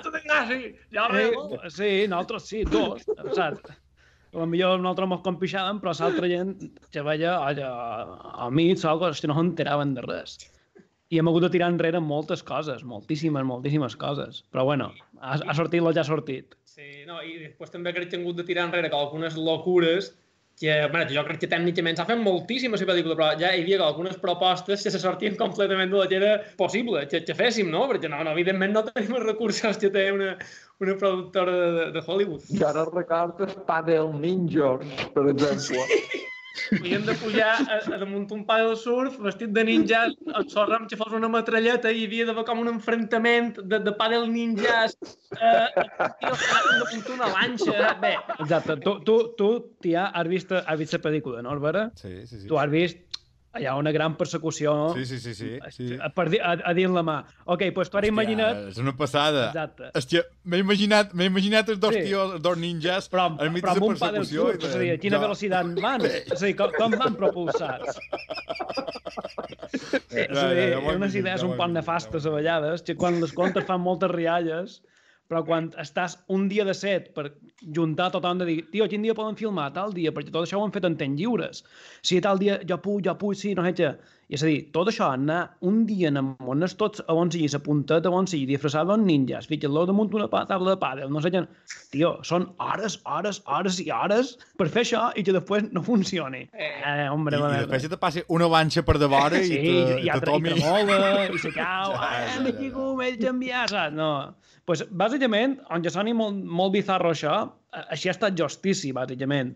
Sí, nosaltres sí, dos, saps? Potser nosaltres ens compixàvem, però l'altra gent que veia a mi, que no s'enteraven de res. I hem hagut de tirar enrere moltes coses, moltíssimes coses. Però bueno, ha sortit el que ha sortit. Sí, no, i després també crec que hem hagut de tirar enrere algunes locures que, bueno, jo crec que tècnicament s'ha fet moltíssima la pel·lícula, però ja hi havia algunes propostes que se sortien completament de la que era possible que féssim, no? Perquè no, evidentment no tenim els recursos que té una productora de Hollywood. I ara recordes Paddle Ninjas, per exemple. Havíem de pujar a damunt un paddle surf vestit de ninjas, el sorram que fos una metralleta i hi havia d'haver com un enfrontament de paddle ninjas damunt una lanxa. Bé. Exacte. Tu, tia, has vist la pel·lícula, no, Albera? Sí. Tu has vist hi ha una gran persecució a dins la mà. Ok, doncs tu ara imagina't... És una passada. Exacte. És que m'he imaginat els dos tios, els dos ninjas, enmig de la persecució. És a dir, a quina velocitat van? És a dir, com van propulsats? És a dir, unes idees un poc nefastes a vegades, que quan les contes fan moltes rialles, però quan estàs un dia de set per juntar tothom de dir, tio, quin dia poden filmar? Tal dia, perquè tot això ho han fet en temps lliures. Si tal dia jo puc, sí, no sé què. I és a dir, tot això, anar un dia en on és tots a on sigui, s'apuntat a on sigui, disfressat d'un ninjas, fiquet-lo damunt una taula de pàdel, no sé què. Tio, són hores i hores per fer això i que després no funcioni. I després te passi una vanxa per davant i te tomi... I tremola, i se cau, m'he canviat, saps? No. Pues, bàsicament, on ja soni molt bizarro això, així ha estat Justicia, bàsicament.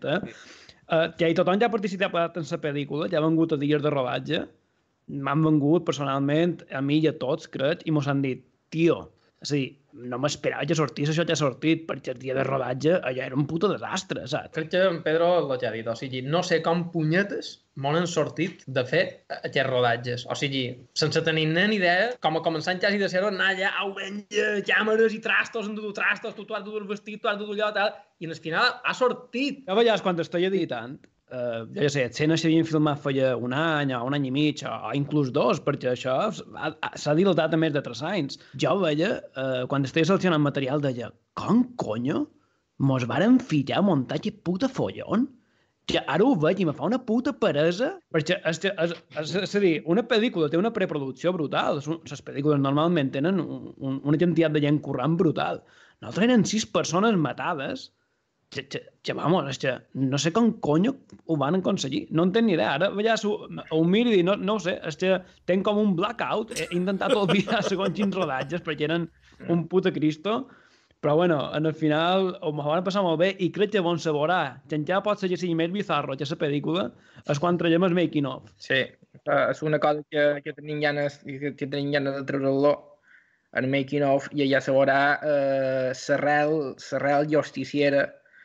Que tothom ja ha participat en la pel·lícula, ja ha vengut a dies de rodatge, m'han vengut personalment, a mi i a tots, crec, i mos han dit, tio, és a dir, no m'esperava que sortís això que ha sortit, perquè el dia de rodatge allà era un puto desastre, saps? Crec que en Pedro el que ha dit, o sigui, no sé com punyetes m'han sortit de fer aquests rodatges. O sigui, sense tenir ni idea, com a començant quasi de ser-ho, anar allà, au, venja, càmeres i trastos, tu has de dur el vestit, tu has de dur allò, tal, i al final ha sortit. A vegades, quan estic editant, jo sé, escenes s'havien filmat feia un any o un any i mig, o inclús dos, perquè això s'ha dilatat a més de 3 anys. Jo veia, quan estic seleccionant material, deia, com conyo mos varen ficar a muntar aquest puta follon? Que ara ho veig i me fa una puta peresa, perquè, és a dir, una pel·lícula té una preproducció brutal. Les pel·lícules normalment tenen una quantitat de gent currant brutal. Nosaltres eren 6 persones matades, que vamos, és que no sé com conyo ho van aconseguir, no en tenc ni idea. Ara veies ho miro i dic, no ho sé, és que tenc com un blackout, he intentat oblidar segons quins rodatges perquè eren un puta cristo, però bueno, en el final m'ho van passar molt bé i crec que bon se veurà, que encara pot ser que sigui més bizarro que la pel·lícula, és quan traiem el making of. Sí, és una cosa que tenim ganes de treure-lo el making of, i allà se veurà l'arrel justiciera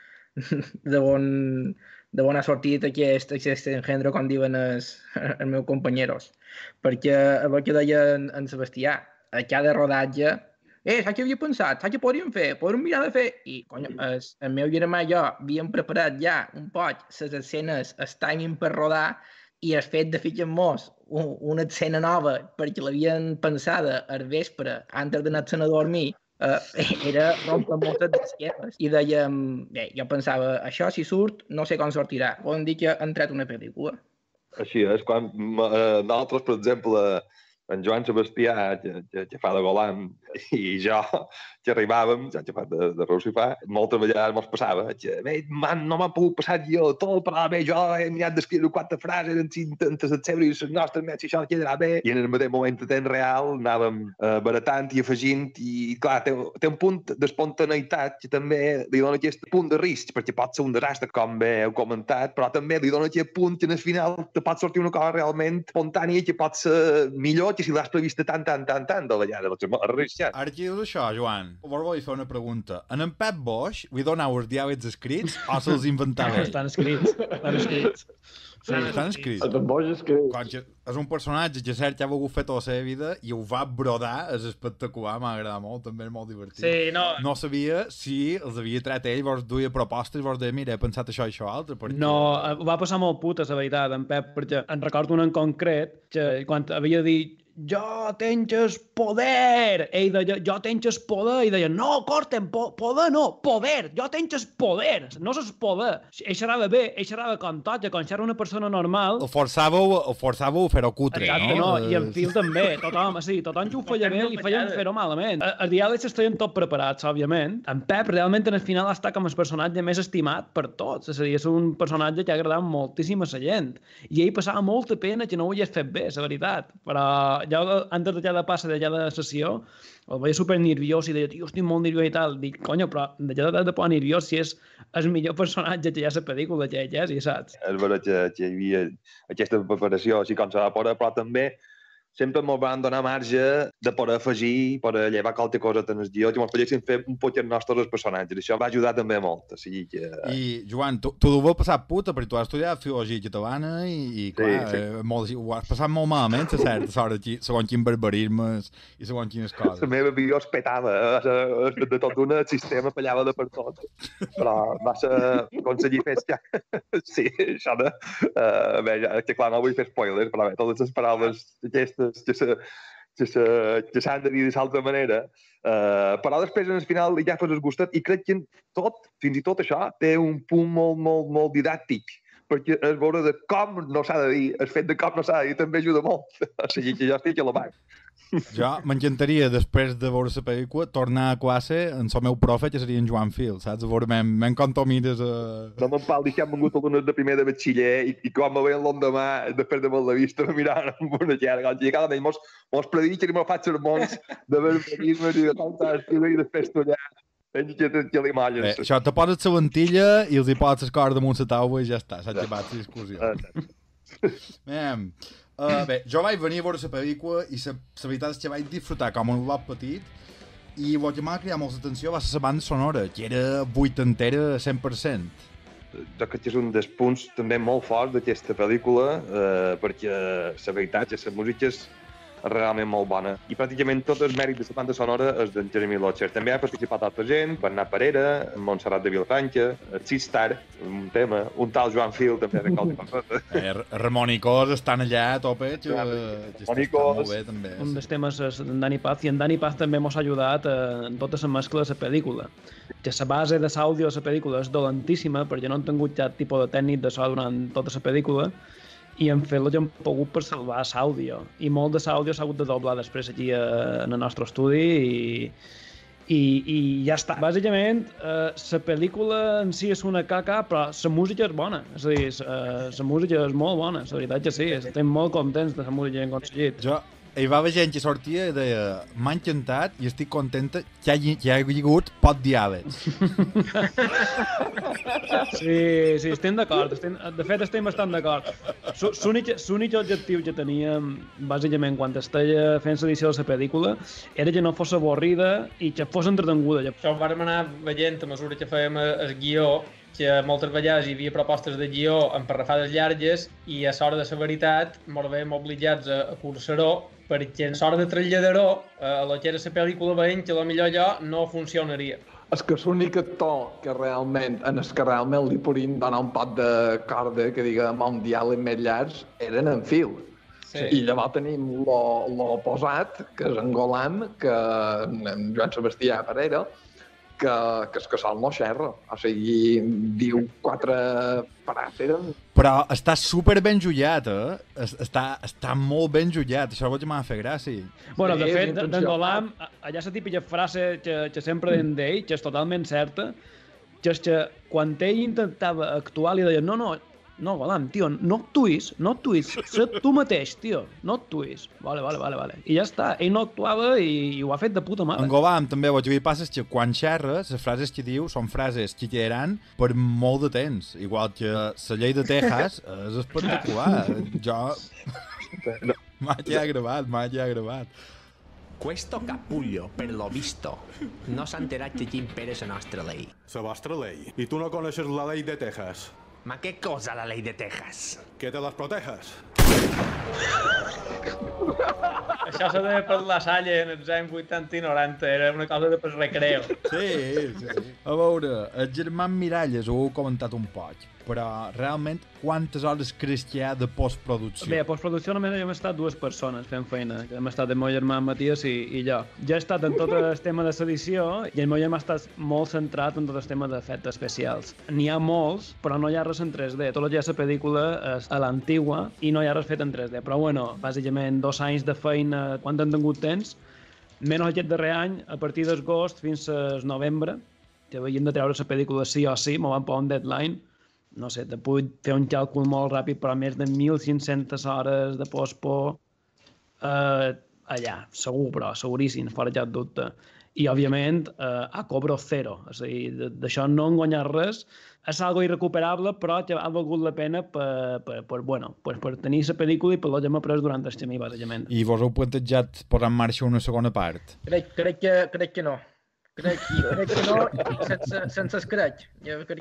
d'on ha sortit aquest engendro, com diuen els meus companyeros. Perquè el que deia en Sebastià, a cada rodatge, saps què havia pensat? Saps què podríem fer? Podríem mirar de fer... I, conyo, el meu germà i jo havíem preparat ja un poc les escenes, el timing per rodar, i el fet de ficar-nos una escena nova perquè l'havien pensada al vespre, antes d'anar-se'n a dormir, era rompre moltes d'esquemes. I dèiem, bé, jo pensava, això si surt, no sé com sortirà. Poden dir que ha entrat una pel·lícula. Així és, quan nosaltres, per exemple, en Joan Sebastià, que fa de Golan, i jo, que arribàvem, ja que fa de Rusifà, moltes vegades mos passava, que no m'ha pogut passar jo tot, però bé, jo he mirat d'escriure 4 frases antes de seure les nostres més, si això quedarà bé. I en el mateix moment de temps real anàvem baratant i afegint, i clar, té un punt d'espontaneïtat que també li dona aquest punt de risc, perquè pot ser un desastre, com bé heu comentat, però també li dona aquest punt que en el final te pot sortir una cosa realment espontània que pot ser millor que si l'has previst tant de vegades. Ara que dius això, Joan, vos vull fer una pregunta. En Pep Boix li donau els diàlegs escrits o se'ls inventava ell? Estan escrits. Sí, estan escrits. El Boix escrit. És un personatge que cert que ha volgut fer tota la seva vida i ho va brodar, és espectacular, m'ha agradat molt, també és molt divertit. Sí, no sabia si els havia tret ell, vos duia propostes, vos deia, mira, he pensat això i això altre. Perquè... No, va passar molt puta, la veritat, en Pep, perquè en recordo un en concret que quan havia dit jo tenc el poder, ell deia, jo tenc el poder, i deia, no, corten, poder no, poder, jo tenc el poder, no és el poder. Ell xerrava bé, ell xerrava com tot, que quan xerra una persona normal... El forçàveu a fer-ho cutre, exacte, no? I en Phil també, tothom que ho feia bé li feien fer-ho malament. Els diàlegs estaven tot preparats, òbviament. En Pep realment en el final està com el personatge més estimat per tots, és a dir, és un personatge que ha agradat moltíssim a la gent, i ell passava molta pena que no ho hagués fet bé, la veritat, però jo, antes de cada passa de cada sessió, el veia super nerviós i deia, tio, estic molt nerviós i tal. Dic, conyo, però de de por nerviós si és el millor personatge que hi ha a la pel·lícula, que és, i saps? És veritat que hi havia aquesta preparació, així com se va poder, però també sempre ens van donar marge de poder afegir, poder llevar qualque cosa en el guió, que ens poguessin fer un poc els nostres personatges. Això va ajudar també molt. O sigui que... I, Joan, tu ho vas passar puta, perquè tu has estudiat filologia catalana i clar, sí. Ho has passat molt malament, a certa sort, segons quins barbarismes i segons quines coses. La meva vida es petava, de tot un sistema fallava de per tot. Però vas aconseguir fer... Sí, això de... Bé, que clar, no vull fer spoilers, però bé, totes les paraules aquestes que s'han de dir d'altra manera, però després en el final ja fas el gustet i crec que tot, fins i tot això, té un punt molt didàctic, perquè es veure de com no s'ha de dir, el fet de com no s'ha de dir també ajuda molt, o sigui que jo estic a la mà. Jo m'encantaria, després de veure la pel·lícula, tornar a classe amb el meu profe, que seria en Joan Fil, saps? A veure, com tu mires... No me'n parli que hem vingut alumnes de primer de batxiller i com me veien l'endemà, després de la vista, me miraven amb una llarga. I cada any mos prediquen i me faig sermons de barbarismes i de com t'has escriure i després tu allà. Bé, això, te poses la ventilla i els hi poses les coses damunt la taula i ja està, s'ha llevat la discussió. Bé, jo vaig venir a veure la pel·lícula i la veritat és que vaig disfrutar com un bloc petit i el que m'ha cridat molta atenció va ser la banda sonora, que era vuitantera 100%. Jo crec que és un dels punts també molt forts d'aquesta pel·lícula, perquè la veritat és que la música és realment molt bona. I pràcticament tot el mèrit de la banda sonora és d'en Jeremy Lotcher. També ha participat altra gent, Bernat Parera, Montserrat de Vilafranca, Sistar, un tema, un tal Joan Fil també de qualque cosa. Ramon i Cos estan allà a tope, que està molt bé també. Un dels temes és en Dani Paz, i en Dani Paz també m'ha ajudat en tota la mescla de la pel·lícula. Que la base de l'àudio de la pel·lícula és dolentíssima, perquè no han tingut cap tipus de tècnic de so durant tota la pel·lícula, i en fet-lo ja hem pogut per salvar l'àudio. I molt de l'àudio s'ha hagut de doblar després aquí en el nostre estudi i ja està. Bàsicament, la pel·lícula en si és una caca, però la música és bona. És a dir, la música és molt bona, la veritat que sí. Estem molt contents de la música que hem aconseguit. Jo hi va haver gent que sortia i deia m'ha encantat i estic contenta que hi hagi hagut poc diàlegs. Sí, estem d'acord. De fet, estem bastant d'acord. L'únic objectiu que teníem, bàsicament, quan estava fent l'edició de la pel·lícula, era que no fos avorrida i que fos entretenguda. Això ho vam anar veient a mesura que fèiem el guió, que moltes vegades hi havia propostes de guió en parrafades llargues i a l'hora de la veritat ens veiem obligats a cursar-ho perquè en l'hora de traslladar-ho a la que era la pel·lícula veiem que potser allò no funcionaria. És que l'únic actor que realment li podien donar un pot de corda, que diguem, un diàleg més llarg, eren en Phil. Sí. I llavors tenim l'oposat, que és en Golam, que en Joan Sebastià Pereira, que és que sol no xerra. O sigui, diu 4 paràferen. Però està super ben jullat, Està molt ben jullat. Això és que m'ha fet gràcia. Bueno, de fet, d'en Golam, allà la típica frase que sempre deien d'ell, que és totalment certa, que és que quan ell intentava actuar li deien no, Golam, tio, no actuïs, sé tu mateix, tio, no actuïs. Vale. I ja està, ell no actuava i ho ha fet de puta mare. En Golam també el que passa és que quan xerra, les frases que diu són frases que quedaran per molt de temps, igual que la llei de Texas és espectacular. Jo... m'ha gravat. Questo capullo, per lo visto, no s'ha enterat que quin Pere és la nostra llei. La vostra llei? I tu no coneixes la llei de Texas? Ma què cosa la llei de Texas? Que te les proteges. Això s'ha de per la Salle en els anys 80 i 90, era una cosa de per recreo. Sí. A veure, el germà Miralles ho heu comentat un poc, però realment quantes hores creus que hi ha de postproducció? Bé, a postproducció només hem estat 2 persones fent feina, que hem estat el meu germà Matías i jo. Jo he estat en tot el tema de l'edició i el meu germà ha estat molt centrat en tot el tema d'efectes especials. N'hi ha molts, però no hi ha res en 3D. Tot el que hi ha la pel·lícula és a l'antigua i no hi ha res fet en 3D. Però bueno, bàsicament 2 anys de feina, quan han tingut temps, menys aquest darrer any, a partir d'agost fins a novembre, que havíem de treure la pel·lícula sí o sí, m'ho van posar un deadline. No sé, te puc fer un càlcul molt ràpid, però més de 1.500 hores de postpo allà, segur, però seguríssim, fora cap dubte. I, òbviament, a cobro zero. És a dir, d'això no han guanyat res. És algo irrecuperable, però que ha valgut la pena per tenir la pel·lícula i per lo que hem après durant el camí, bàsicament. I vos heu plantejat posar en marxa una segona part? Crec que no. Crec que no, sense es crec. Jo crec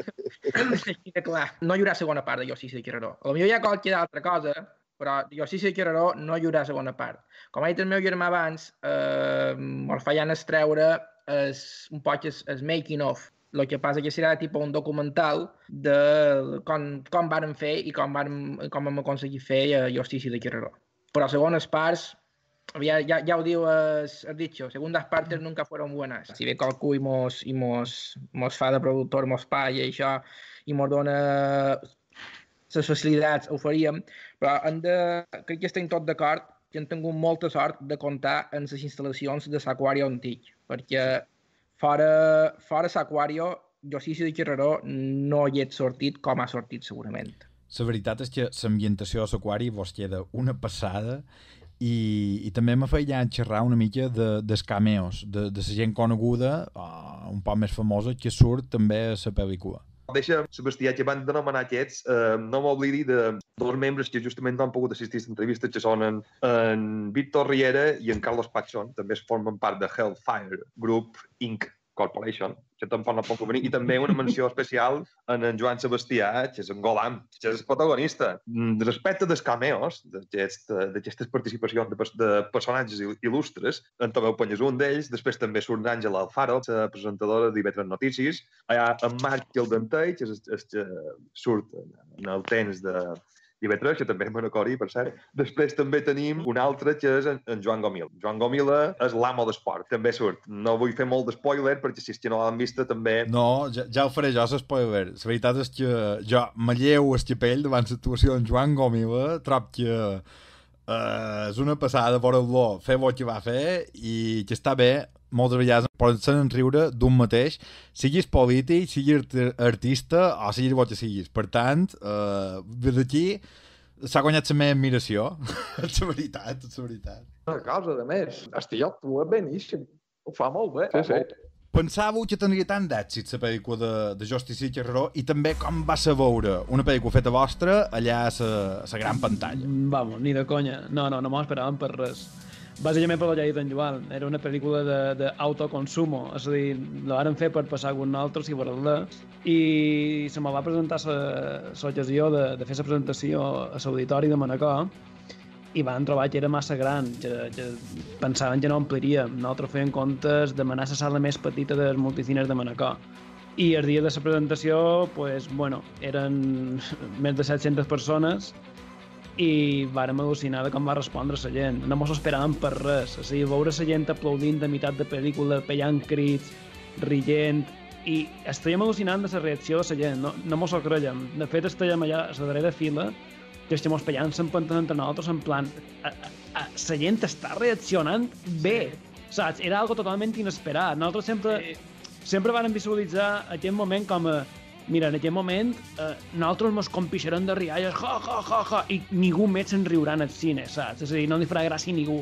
que clar. No hi haurà segona part de Jo sí sé qui Raró. Potser hi ha qualque altra cosa, però Jo sí sé qui Raró no hi haurà segona part. Com ha dit el meu germà abans, ens fallant treure un poc el making of. El que passa que serà tipus un documental de com vàrem fer i com hem aconseguit fer Jo sí sé qui Raró. Però segones parts, ya ho diu el dicho, segundas partes nunca fueron buenas. Si ve qualcú i mos fa de productor, mos paga i això, i mos dona les facilitats, ho faríem, però crec que estem tots d'acord que hem tingut molta sort de comptar en les instal·lacions de l'Aquario antic, perquè fora l'Aquario, Jo sí sé qui Raró no hi he sortit com ha sortit segurament. La veritat és que l'ambientació de l'Aquari vos queda una passada. I també m'ha fet ja xerrar una mica dels cameos, de la gent coneguda, un poc més famosa, que surt també a la pel·lícula. Deixa, Sebastià, que van denomenar aquests, no m'oblidi de 2 membres que justament no han pogut assistir a entrevistes, que són en Víctor Riera i en Carlos Paxson, també formen part de Hellfire Group Inc. Corporation, que tampoc no pot venir, i també una menció especial en Joan Sebastià, que és en Golam, que és el protagonista. Respecte dels cameos, d'aquestes participacions de personatges il·lustres, en Tomeu Peña és un d'ells, després també surt Àngela Alfaro, la presentadora d'IV3 Notícies, allà en Marc i el Dantell, que és el que surt en el temps de IB3, que també és Manacori, per cert. Després també tenim un altre, que és en Joan Gomila. Joan Gomila és l'amo d'esport, també surt. No vull fer molt d'espoiler, perquè si és que no l'han vista també... No, ja ho faré jo, l'espoiler. La veritat és que jo m'alleu el capell davant l'actuació en Joan Gomila, trob que és una passada veure-lo fer el que va fer i que està bé. Moltes vegades poden riure d'un mateix, siguis polític, siguis artista o siguis el que siguis. Per tant, des d'aquí, s'ha guanyat la meva admiració. És la veritat, és la veritat. Una cosa, a més, el tio actua beníssim. Ho fa molt bé. Sí. Pensàveu que tindria tant d'èxit la pel·lícula de Justicia Cherreró i també com va ser veure una pel·lícula feta vostra allà a la gran pantalla. Vamos, ni de conya. No m'ho esperàvem per res. Bàsicament per la llei d'en Joan. Era una pel·lícula d'autoconsumo, és a dir, la varen fer per passar algun altre si voler-la, i se me va presentar l'ocasió de fer la presentació a l'auditori de Manacor i van trobar que era massa gran, que pensaven que no ompliríem. Nosaltres feien comptes demanar la sala més petita dels multicines de Manacor. I el dia de la presentació, pues, bueno, eren més de 700 persones i vàrem al·lucinar de com va respondre la gent. No mos esperàvem per res. O sigui, veure la gent aplaudint a meitat de pel·lícula, pellant crits, rient, i estàvem al·lucinant de la reacció de la gent. No mos ho creiem. De fet, estàvem allà a la darrera fila, que estem pellant s'empantant entre nosaltres en plan... La gent està reaccionant bé, saps? Era algo totalment inesperat. Nosaltres sempre vàrem visualitzar aquest moment com a... Mira, en aquest moment, nosaltres ens compixarem de rialles, ja, i ningú més se'n riurà en el cine, saps? És a dir, no li farà gràcia a ningú.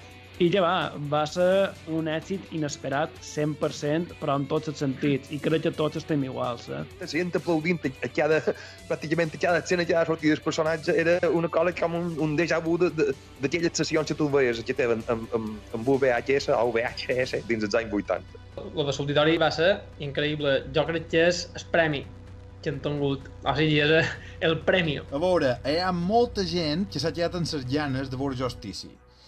I ja va ser un èxit inesperat 100%, però en tots els sentits, i crec que tots estem iguals, eh? La gent aplaudint pràcticament a cada escena, cada sortida del personatge, era una cosa com un déjà vu d'aquelles sessions que tu veies que tenen amb VHS o VHS dins els anys 80. Lo de l'auditori va ser increïble. Jo crec que és el premi que han tingut. O sigui, és el premi. A veure, hi ha molta gent que s'ha quedat amb les ganes de veure Justicia.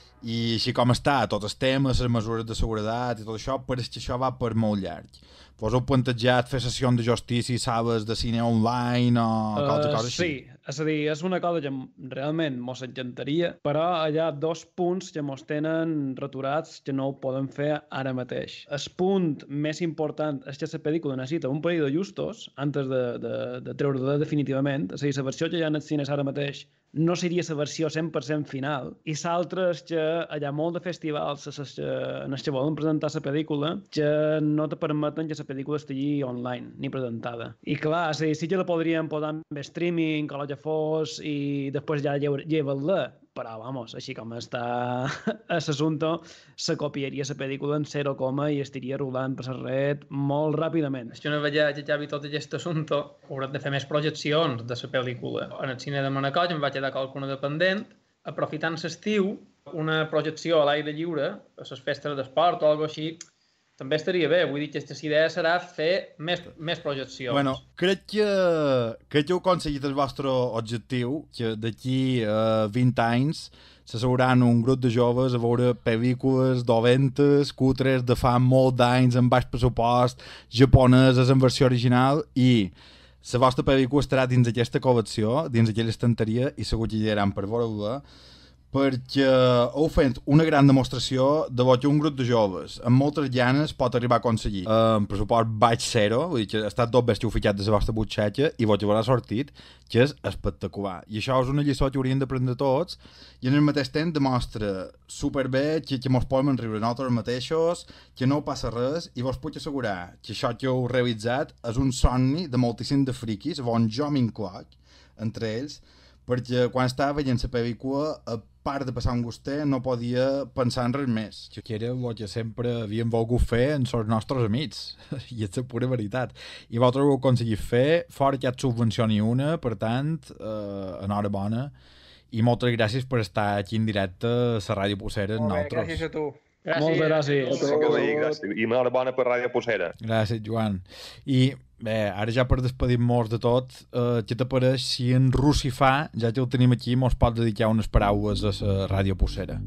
I així com està, tots els temes, les mesures de seguretat i tot això, pareix que això va per molt llarg. Vos heu plantejat fer sessions de Justicia, sales de cine online o qualque cosa així? Sí, és a dir, és una cosa que realment mos encantaria, però hi ha 2 punts que mos tenen returats que no ho podem fer ara mateix. El punt més important és que la pel·lícula necessita un parell de justos antes de treure-la definitivament. És a dir, la versió que hi ha en els cines ara mateix no seria la versió 100% final, i l'altre és que hi ha molt de festivals en els que volen presentar la pel·lícula que no te permeten que la pel·lícula estigui online ni presentada. I clar, sí que la podríem posar en streaming o el que fos i després ja llevar-la, però, vamos, així com està l'assumpte, se copiaria la pel·lícula en 0, i estaria rodant per la red molt ràpidament. És que una vegada que acabi tot aquest assumpte, haurem de fer més projeccions de la pel·lícula. En el cine de Manacor em va quedar qualcuna dependent, aprofitant l'estiu, una projecció a l'aire lliure, a les festes d'esport o alguna cosa així, també estaria bé. Vull dir que aquesta idea serà fer més projeccions. Bueno, crec que heu aconseguit el vostre objectiu, que d'aquí a 20 anys s'asseuran un grup de joves a veure pel·lícules dolentes, cutres, de fa molt d'anys, amb baix pressupost, japoneses en versió original, i la vostra pel·lícula estarà dins aquesta col·lecció, dins aquella estanteria, i segur que hi aniran per veure-la, perquè heu fet una gran demostració de que un grup de joves amb moltes ganes pot arribar a aconseguir amb pressupost baix 0, vull dir que ha estat tot bestiu ficat de la vostra butxaca i vos haurà sortit, que és espectacular. I això és una lliçó que hauríem d'aprendre tots, i en el mateix temps demostra superbé que mos podem riure nosaltres mateixos, que no passa res, i vos puc assegurar que això que heu realitzat és un somni de moltíssim de friquis, on jo m'incloc, entre ells, perquè quan estava veient la pel·lícula, a part de passar un gustet, no podia pensar en res més. Que era el que sempre havíem volgut fer amb els nostres amics, i és la pura veritat. I vosaltres ho heu aconseguit fer, fora que et subvencioni una, per tant, enhorabona, i moltes gràcies per estar aquí en directe a la Ràdio Possera amb nosaltres. Gràcies a tu. Moltes gràcies. I enhorabona per Ràdio Possera. Gràcies, Joan. I bé, ara ja per despedir-nos de tot, què t'apareix si en Russifà, ja que el tenim aquí, mos pots dedicar unes paraules a la Ràdio Possera?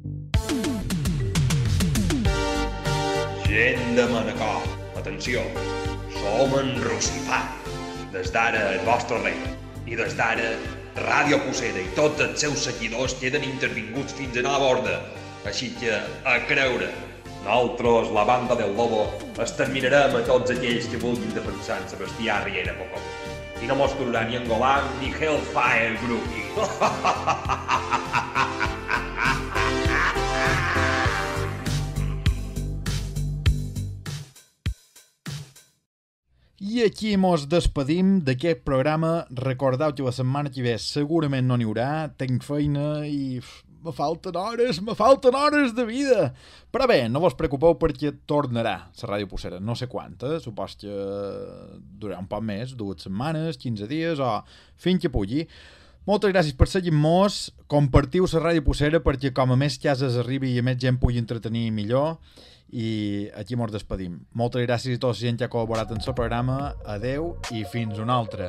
Gent de Manacor, atenció, som en Russifà. Des d'ara el vostre rei. I des d'ara, Ràdio Possera i tots els seus seguidors queden intervinguts fins a nova ordre. Així que, a creure, nosaltres, la banda del Lobo, exterminarem a tots aquells que vulguin defensar en Sebastià Riera Pocó. I no mos curarà ni Angolan ni Hellfire Groupie. I I aquí mos despedim d'aquest programa. Recordeu que la setmana que ve segurament no n'hi haurà. Tinc feina i me falten hores de vida. Però bé, no vos preocupeu perquè tornarà la Ràdio Pucera. No sé quanta, supos que durarà un poc més, 2 setmanes, 15 dies o fins que pugui. Moltes gràcies per seguir-nos. Compartiu la Ràdio Pucera perquè com a més cases arribi i a més gent pugui entretenir millor. I aquí mos despedim. Moltes gràcies a tota la gent que ha col·laborat en el programa. Adeu i fins una altra.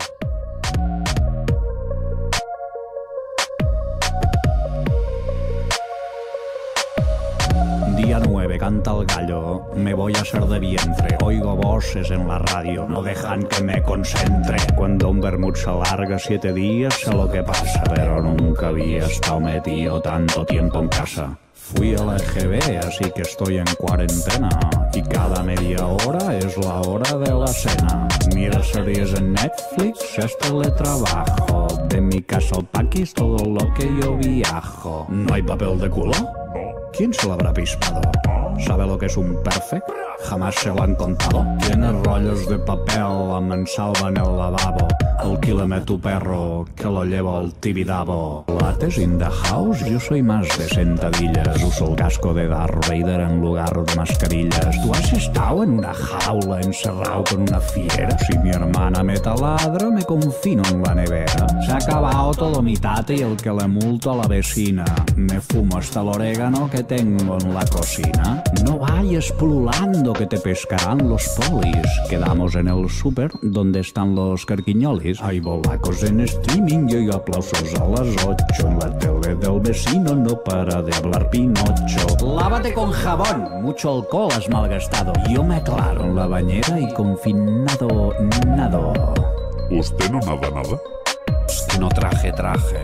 Día 9, canta el gallo, me voy a hacer de vientre, oigo voces en la radio, no dejan que me concentre. Cuando un vermut se alarga 7 días, sé lo que pasa, pero nunca había estado metido tanto tiempo en casa. Fui a la EGB, así que estoy en cuarentena, y cada media hora es la hora de la cena. Mira series en Netflix, es teletrabajo, de mi casa al Paquis todo lo que yo viajo. ¿No hay papel de culo? ¿Quién se lo habrá pispado? ¿Sabe lo que es un perfect? Jamás se lo han contado. Tiene rollos de papel, mansalva en el lavabo. Alquílame tu perro, que lo llevo al Tibidabo. Lates in the house, yo soy más de sentadillas. Uso el casco de Darth Vader en lugar de mascarillas. ¿Tú has estado en una jaula encerrado con una fiera? Si mi hermana me taladra, me confino en la nevera. Se ha acabado todo mi tate y el que le multo a la vecina. Me fumo hasta el orégano que tengo en la cocina. No vayas pululando que te pescarán los polis. Quedamos en el súper donde están los carquiñolis. Hay bolacos en streaming y oigo aplausos a las 8. En la tele del vecino no para de hablar Pinocho. Lávate con jabón, mucho alcohol has malgastado. Yo me aclaro en la bañera y confinado nado. ¿Usted no nada nada? Es que no traje.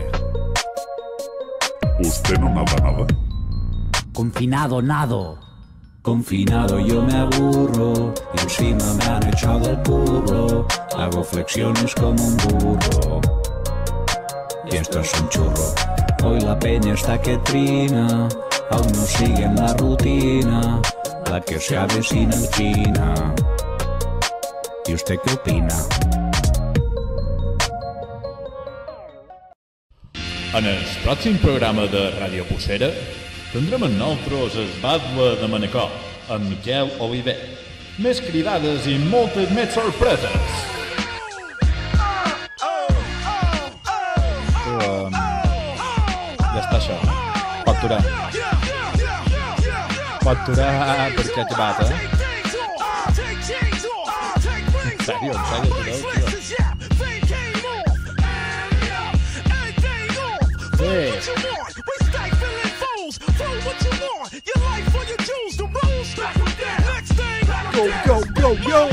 ¿Usted no nada nada? Confinado nado. Confinado yo me aburro y encima me han echado del curro. Hago flexiones como un burro y esto es un churro. Hoy la peña está que trina, aún no siguen la rutina, la que se avecina en China. ¿Y usted qué opina? En el pròxim programa de Ràdio Pucera tindrem amb nosaltres el Batlle de Manacor, amb Miquel Oliver. Més cridades i moltes més sorpreses. Ja està això. Pot durar. Pot durar perquè ha acabat, eh? En sèrio, tio. Go!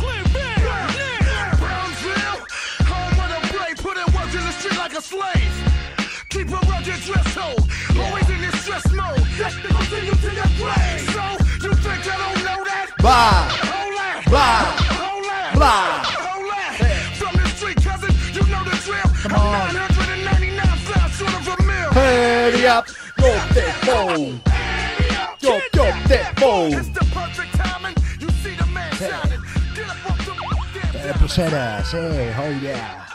Keep a rugged dress code, always in this stress mode. That's to continue to your grave. So, you think I don't know that? Blah! From the street, cousin, you know the drill. Come on. 999 fly short of a mil. Hurry up! Go that phone! Go that phone! It's the perfect timing. You see the man shining. Get up off the... Pucera, sí, oh yeah.